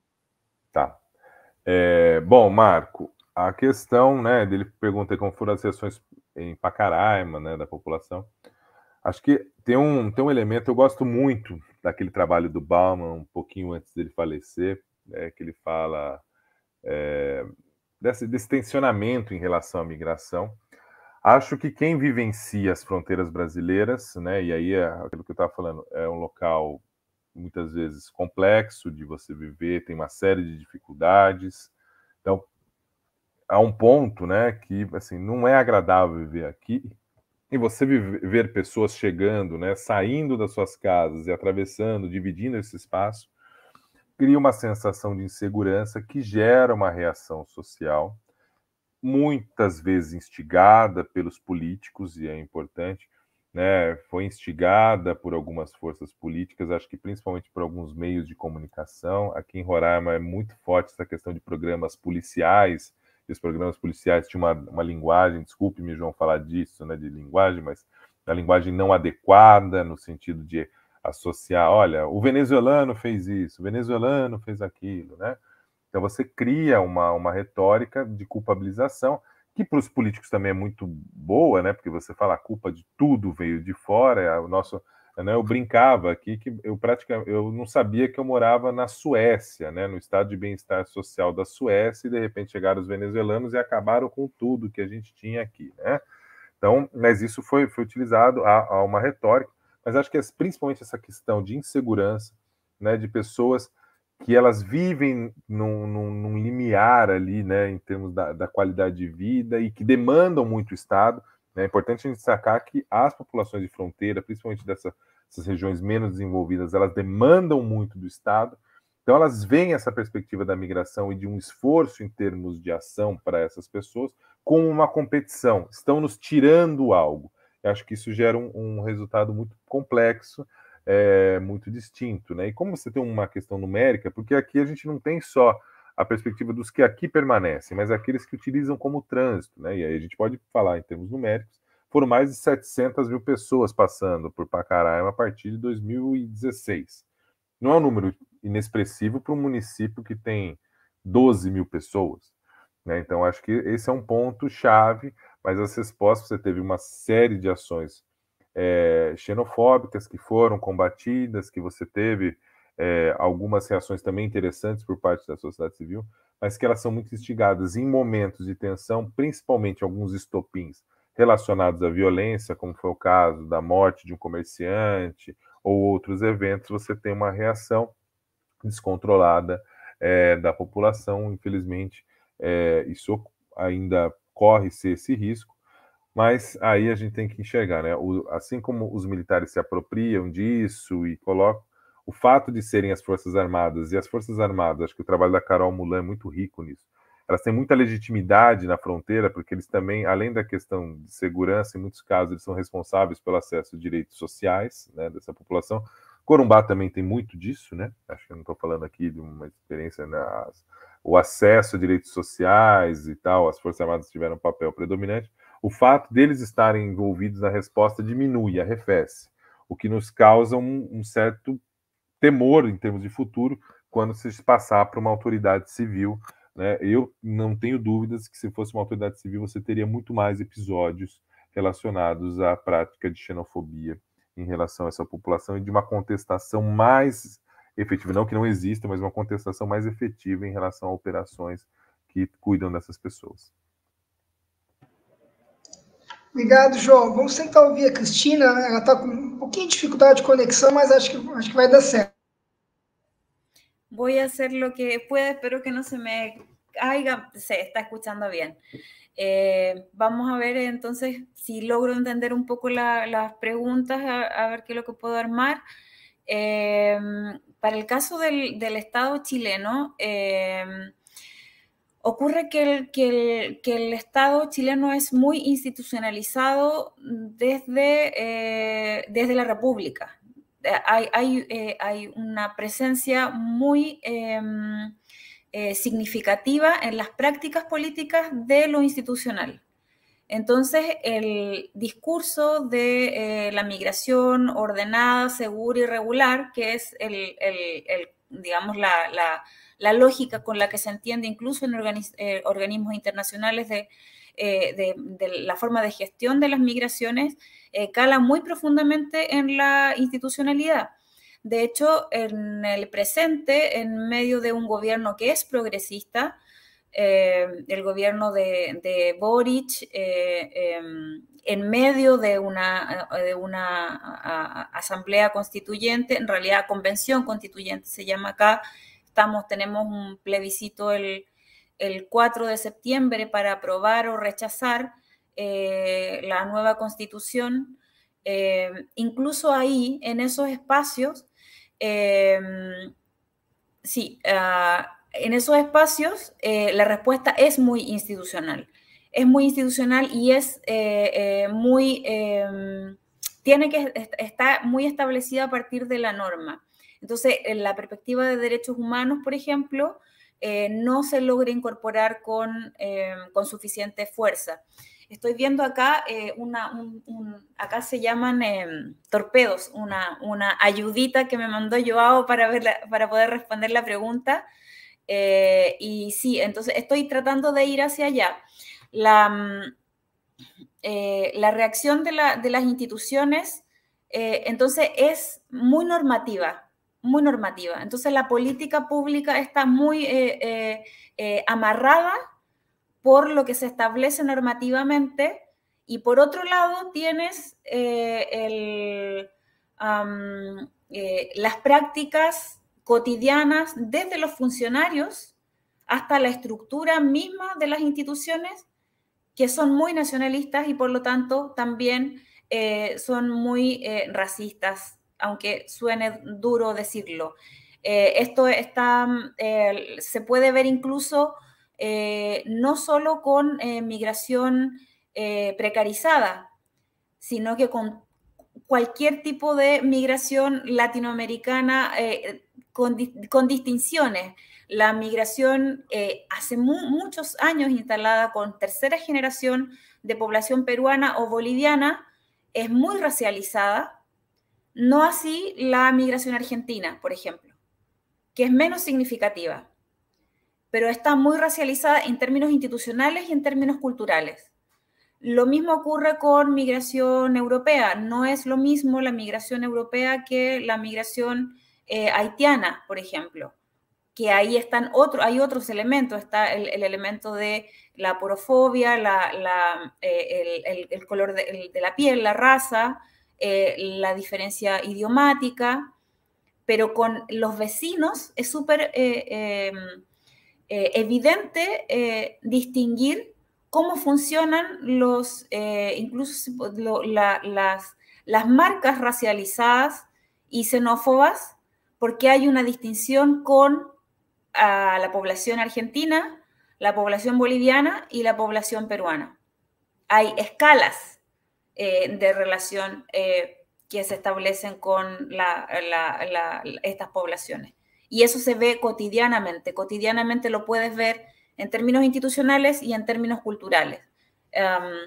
Tá. É, bom, Marco, a questão, né, dele pergunta como foram as reações em Pacaraima, né, da população. Acho que tem um, tem um elemento, eu gosto muito daquele trabalho do Bauman, um pouquinho antes dele falecer, né, que ele fala é, desse, desse tensionamento em relação à migração. Acho que quem vivencia as fronteiras brasileiras, né, e aí é aquilo que eu estava falando, é um local muitas vezes complexo de você viver, tem uma série de dificuldades. Então, há um ponto, né, que assim, não é agradável viver aqui. E você ver pessoas chegando, né, saindo das suas casas e atravessando, dividindo esse espaço, cria uma sensação de insegurança que gera uma reação social, muitas vezes instigada pelos políticos, e é importante, né, foi instigada por algumas forças políticas, acho que principalmente por alguns meios de comunicação. Aqui em Roraima é muito forte essa questão de programas policiais, e os programas policiais tinham uma, uma linguagem, desculpe-me, João, falar disso, né, de linguagem, mas a linguagem não adequada, no sentido de associar, olha, o venezuelano fez isso, o venezuelano fez aquilo, né? Então você cria uma, uma retórica de culpabilização, que para os políticos também é muito boa, né? Porque você fala a culpa de tudo veio de fora, é o nosso... Né, eu brincava aqui que eu praticamente eu não sabia que eu morava na Suécia, né, no estado de bem-estar social da Suécia, e de repente chegaram os venezuelanos e acabaram com tudo que a gente tinha aqui, né? Então, mas isso foi, foi utilizado a, a uma retórica, mas acho que é principalmente essa questão de insegurança, né, de pessoas que elas vivem num, num, num limiar ali, né, em termos da, da qualidade de vida, e que demandam muito o Estado. É importante a gente destacar que as populações de fronteira, principalmente dessa, dessas regiões menos desenvolvidas, elas demandam muito do Estado. Então, elas veem essa perspectiva da migração e de um esforço em termos de ação para essas pessoas como uma competição. Estão nos tirando algo. Eu acho que isso gera um, um resultado muito complexo, é, muito distinto, né? E como você tem uma questão numérica, porque aqui a gente não tem só a perspectiva dos que aqui permanecem, mas aqueles que utilizam como trânsito, né? E aí a gente pode falar em termos numéricos, foram mais de setecentas mil pessoas passando por Pacaraima a partir de dois mil e dezesseis. Não é um número inexpressivo para um município que tem doze mil pessoas, né? Então acho que esse é um ponto chave, mas as respostas, você teve uma série de ações é, xenofóbicas que foram combatidas, que você teve É, algumas reações também interessantes por parte da sociedade civil, mas que elas são muito instigadas em momentos de tensão, principalmente alguns estopins relacionados à violência, como foi o caso da morte de um comerciante ou outros eventos. Você tem uma reação descontrolada é, da população. Infelizmente, é, isso ainda corre-se esse risco, mas aí a gente tem que enxergar, né? O, assim como os militares se apropriam disso e colocam, o fato de serem as Forças Armadas, e as Forças Armadas, acho que o trabalho da Carol Mulan é muito rico nisso, elas têm muita legitimidade na fronteira, porque eles também, além da questão de segurança, em muitos casos, eles são responsáveis pelo acesso a direitos sociais, né, dessa população. Corumbá também tem muito disso, né? Acho que eu não estou falando aqui de uma experiência, né? O acesso a direitos sociais e tal, as Forças Armadas tiveram um papel predominante. O fato deles estarem envolvidos na resposta diminui, arrefece, o que nos causa um, um certo temor em termos de futuro quando se passar para uma autoridade civil, né? Eu não tenho dúvidas que se fosse uma autoridade civil você teria muito mais episódios relacionados à prática de xenofobia em relação a essa população e de uma contestação mais efetiva, não que não exista, mas uma contestação mais efetiva em relação a operações que cuidam dessas pessoas. Obrigado, João. Vamos tentar ouvir a Cristina, né? Ela está com um pouquinho de dificuldade de conexão, mas acho que, acho que vai dar certo. Voy a hacer lo que pueda, espero que no se me haya, se está escuchando bien. Eh, vamos a ver entonces si logro entender un poco la, las preguntas, a, a ver qué es lo que puedo armar. Eh, para el caso del, del Estado chileno, eh, Ocurre que el, que, el, que el Estado chileno es muy institucionalizado desde, eh, desde la República. Hay, hay, eh, hay una presencia muy eh, eh, significativa en las prácticas políticas de lo institucional. Entonces, el discurso de eh, la migración ordenada, segura y regular, que es el, el, el digamos, la, la, la, lógica con la que se entiende incluso en organiz, eh, organismos internacionales de, eh, de, de la forma de gestión de las migraciones, eh, cala muy profundamente en la institucionalidad. De hecho, en el presente, en medio de un gobierno que es progresista, Eh, el gobierno de, de Boric, eh, eh, en medio de una, de una a, a, asamblea constituyente, en realidad convención constituyente se llama acá, estamos, tenemos un plebiscito el, el cuatro de septiembre para aprobar o rechazar eh, la nueva constitución. Eh, incluso ahí, en esos espacios, eh, sí, uh, en esos espacios eh, la respuesta es muy institucional. Es muy institucional y es eh, eh, muy, eh, tiene que estar muy establecida a partir de la norma. Entonces, en la perspectiva de derechos humanos, por ejemplo, eh, no se logra incorporar con, eh, con suficiente fuerza. Estoy viendo acá, eh, una, un, un, acá se llaman eh, torpedos, una, una ayudita que me mandó Joao para, ver la, para poder responder la pregunta. Eh, y sí, entonces estoy tratando de ir hacia allá. La, eh, la reacción de, la, de las instituciones, eh, entonces, es muy normativa, muy normativa. Entonces, la política pública está muy eh, eh, eh, amarrada por lo que se establece normativamente, y por otro lado tienes eh, el, um, eh, las prácticas cotidianas desde los funcionarios hasta la estructura misma de las instituciones, que son muy nacionalistas y por lo tanto también eh, son muy eh, racistas, aunque suene duro decirlo. Eh, esto está, eh, se puede ver incluso eh, no solo con eh, migración eh, precarizada, sino que con cualquier tipo de migración latinoamericana eh, con, con distinciones. La migración eh, hace mu muchos años instalada con tercera generación de población peruana o boliviana es muy racializada, no así la migración argentina, por ejemplo, que es menos significativa, pero está muy racializada en términos institucionales y en términos culturales. Lo mismo ocurre con migración europea. No es lo mismo la migración europea que la migración eh, haitiana, por ejemplo, que ahí están otro, hay otros elementos. Está el, el elemento de la porofobia, la, la, eh, el, el, el, color de, el, de la piel, la raza, eh, la diferencia idiomática, pero con los vecinos es súper eh, eh, eh, evidente eh, distinguir cómo funcionan los, eh, incluso lo, la, las, las marcas racializadas y xenófobas, porque hay una distinción con a la población argentina, la población boliviana y la población peruana. Hay escalas eh, de relación eh, que se establecen con la, la, la, estas poblaciones. Y eso se ve cotidianamente. Cotidianamente lo puedes ver en términos institucionales y en términos culturales. Um,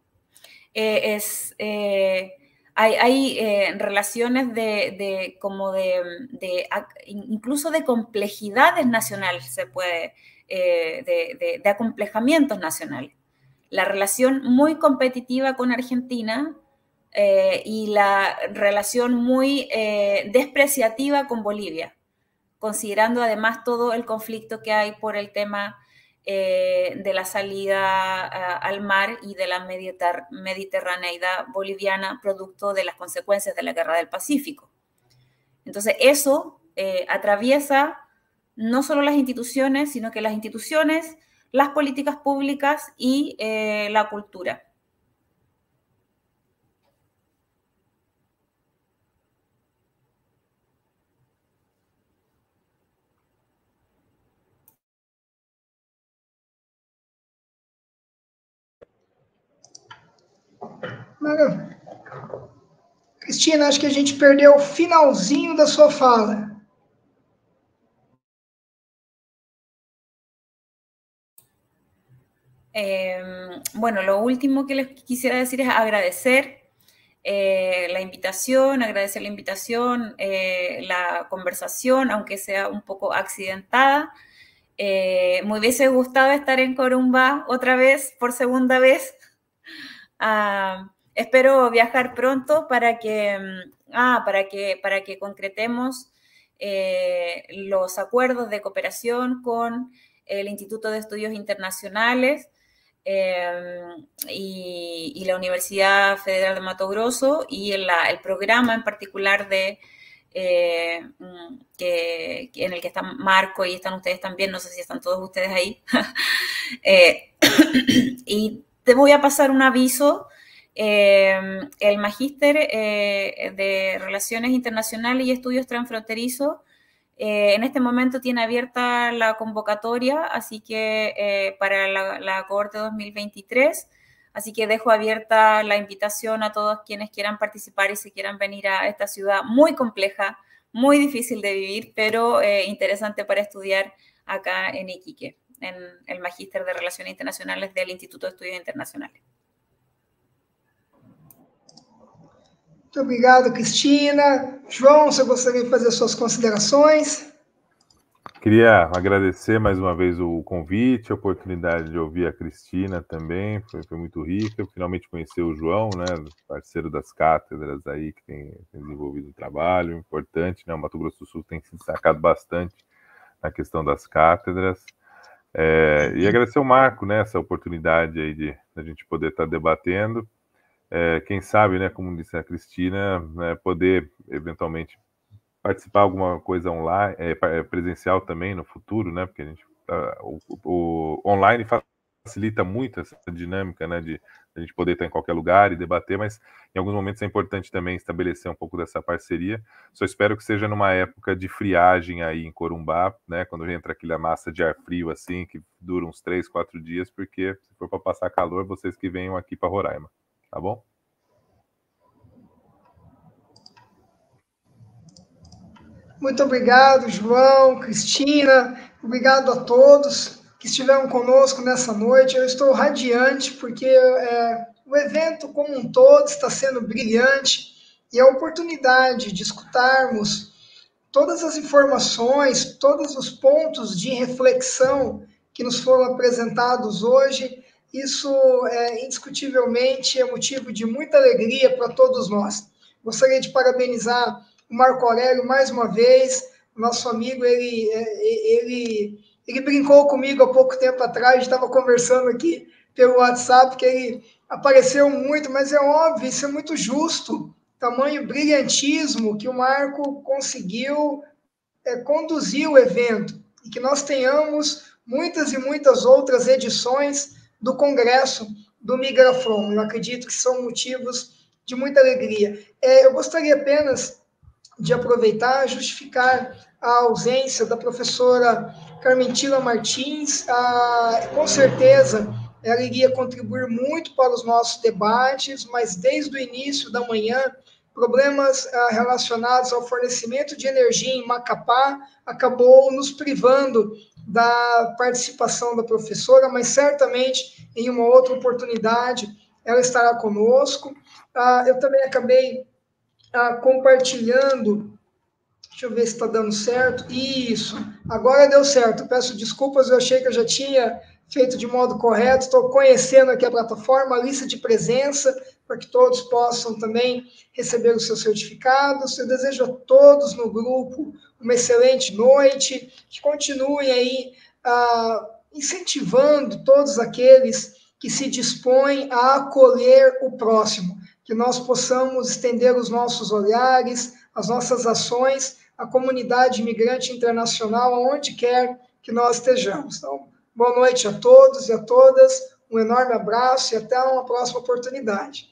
eh, es, eh, hay hay eh, relaciones de, de como de, de, incluso de complejidades nacionales, se puede, eh, de, de, de acomplejamientos nacionales. La relación muy competitiva con Argentina eh, y la relación muy eh, despreciativa con Bolivia, considerando además todo el conflicto que hay por el tema eh, de la salida a, al mar y de la mediter mediterraneidad boliviana, producto de las consecuencias de la Guerra del Pacífico. Entonces, eso eh, atraviesa no solo las instituciones, sino que las instituciones, las políticas públicas y eh, la cultura. Cristina, acho que a gente perdeu o finalzinho da sua fala. Eh, bueno, lo último que les quisiera decir es agradecer eh, la invitación, agradecer la invitación, eh, la conversación, aunque sea un poco accidentada. Eh, me hubiese gustado estar en Corumbá otra vez, por segunda vez. Uh, espero viajar pronto para que, ah, para que, para que concretemos eh, los acuerdos de cooperación con el Instituto de Estudios Internacionales eh, y, y la Universidad Federal de Mato Grosso y el, el programa en particular de eh, que, que en el que está Marco y están ustedes también, no sé si están todos ustedes ahí. eh, y te voy a pasar un aviso. Eh, el Magíster eh, de Relaciones Internacionales y Estudios Transfronterizos eh, en este momento tiene abierta la convocatoria, así que eh, para la, la cohorte dos mil veintitrés, así que dejo abierta la invitación a todos quienes quieran participar y se quieran venir a esta ciudad muy compleja, muy difícil de vivir, pero eh, interesante para estudiar acá en Iquique, en el Magíster de Relaciones Internacionales del Instituto de Estudios Internacionales. Muito obrigado, Cristina. João, você gostaria de fazer suas considerações? Queria agradecer mais uma vez o convite, a oportunidade de ouvir a Cristina também, foi, foi muito rica. Finalmente conhecer o João, né, parceiro das cátedras aí, que tem, tem desenvolvido um trabalho importante, né, o Mato Grosso do Sul tem se destacado bastante na questão das cátedras. É, e agradecer ao Marco, né, essa oportunidade aí de a gente poder estar debatendo. É, quem sabe, né, como disse a Cristina, né, poder eventualmente participar alguma coisa online, é, presencial também no futuro, né, porque a gente, a, o, o online facilita muito essa dinâmica, né, de a gente poder estar em qualquer lugar e debater, mas em alguns momentos é importante também estabelecer um pouco dessa parceria. Só espero que seja numa época de friagem aí em Corumbá, né, quando entra aquela massa de ar frio assim, que dura uns três, quatro dias, porque se for para passar calor, vocês que venham aqui para Roraima. Tá bom? Muito obrigado, João, Cristina. Obrigado a todos que estiveram conosco nessa noite. Eu estou radiante porque é, o evento como um todo está sendo brilhante e a oportunidade de escutarmos todas as informações, todos os pontos de reflexão que nos foram apresentados hoje, isso é, indiscutivelmente é motivo de muita alegria para todos nós. Gostaria de parabenizar o Marco Aurélio mais uma vez, nosso amigo, ele, ele, ele brincou comigo há pouco tempo atrás, estava conversando aqui pelo WhatsApp, que ele apareceu muito, mas é óbvio, isso é muito justo, tamanho brilhantismo que o Marco conseguiu é, conduzir o evento, e que nós tenhamos muitas e muitas outras edições do Congresso do Migrafrom. Eu acredito que são motivos de muita alegria. É, eu gostaria apenas de aproveitar e justificar a ausência da professora Carmentila Martins. Ah, com certeza, ela iria contribuir muito para os nossos debates, mas desde o início da manhã, problemas ah, relacionados ao fornecimento de energia em Macapá acabou nos privando da participação da professora, mas certamente em uma outra oportunidade ela estará conosco. Ah, eu também acabei ah, compartilhando, deixa eu ver se está dando certo, isso, agora deu certo, peço desculpas, eu achei que eu já tinha feito de modo correto, estou conhecendo aqui a plataforma, a lista de presença, para que todos possam também receber os seus certificados. Eu desejo a todos no grupo uma excelente noite, que continuem aí ah, incentivando todos aqueles que se dispõem a acolher o próximo, que nós possamos estender os nossos olhares, as nossas ações, à comunidade imigrante internacional, aonde quer que nós estejamos. Então, boa noite a todos e a todas, um enorme abraço e até uma próxima oportunidade.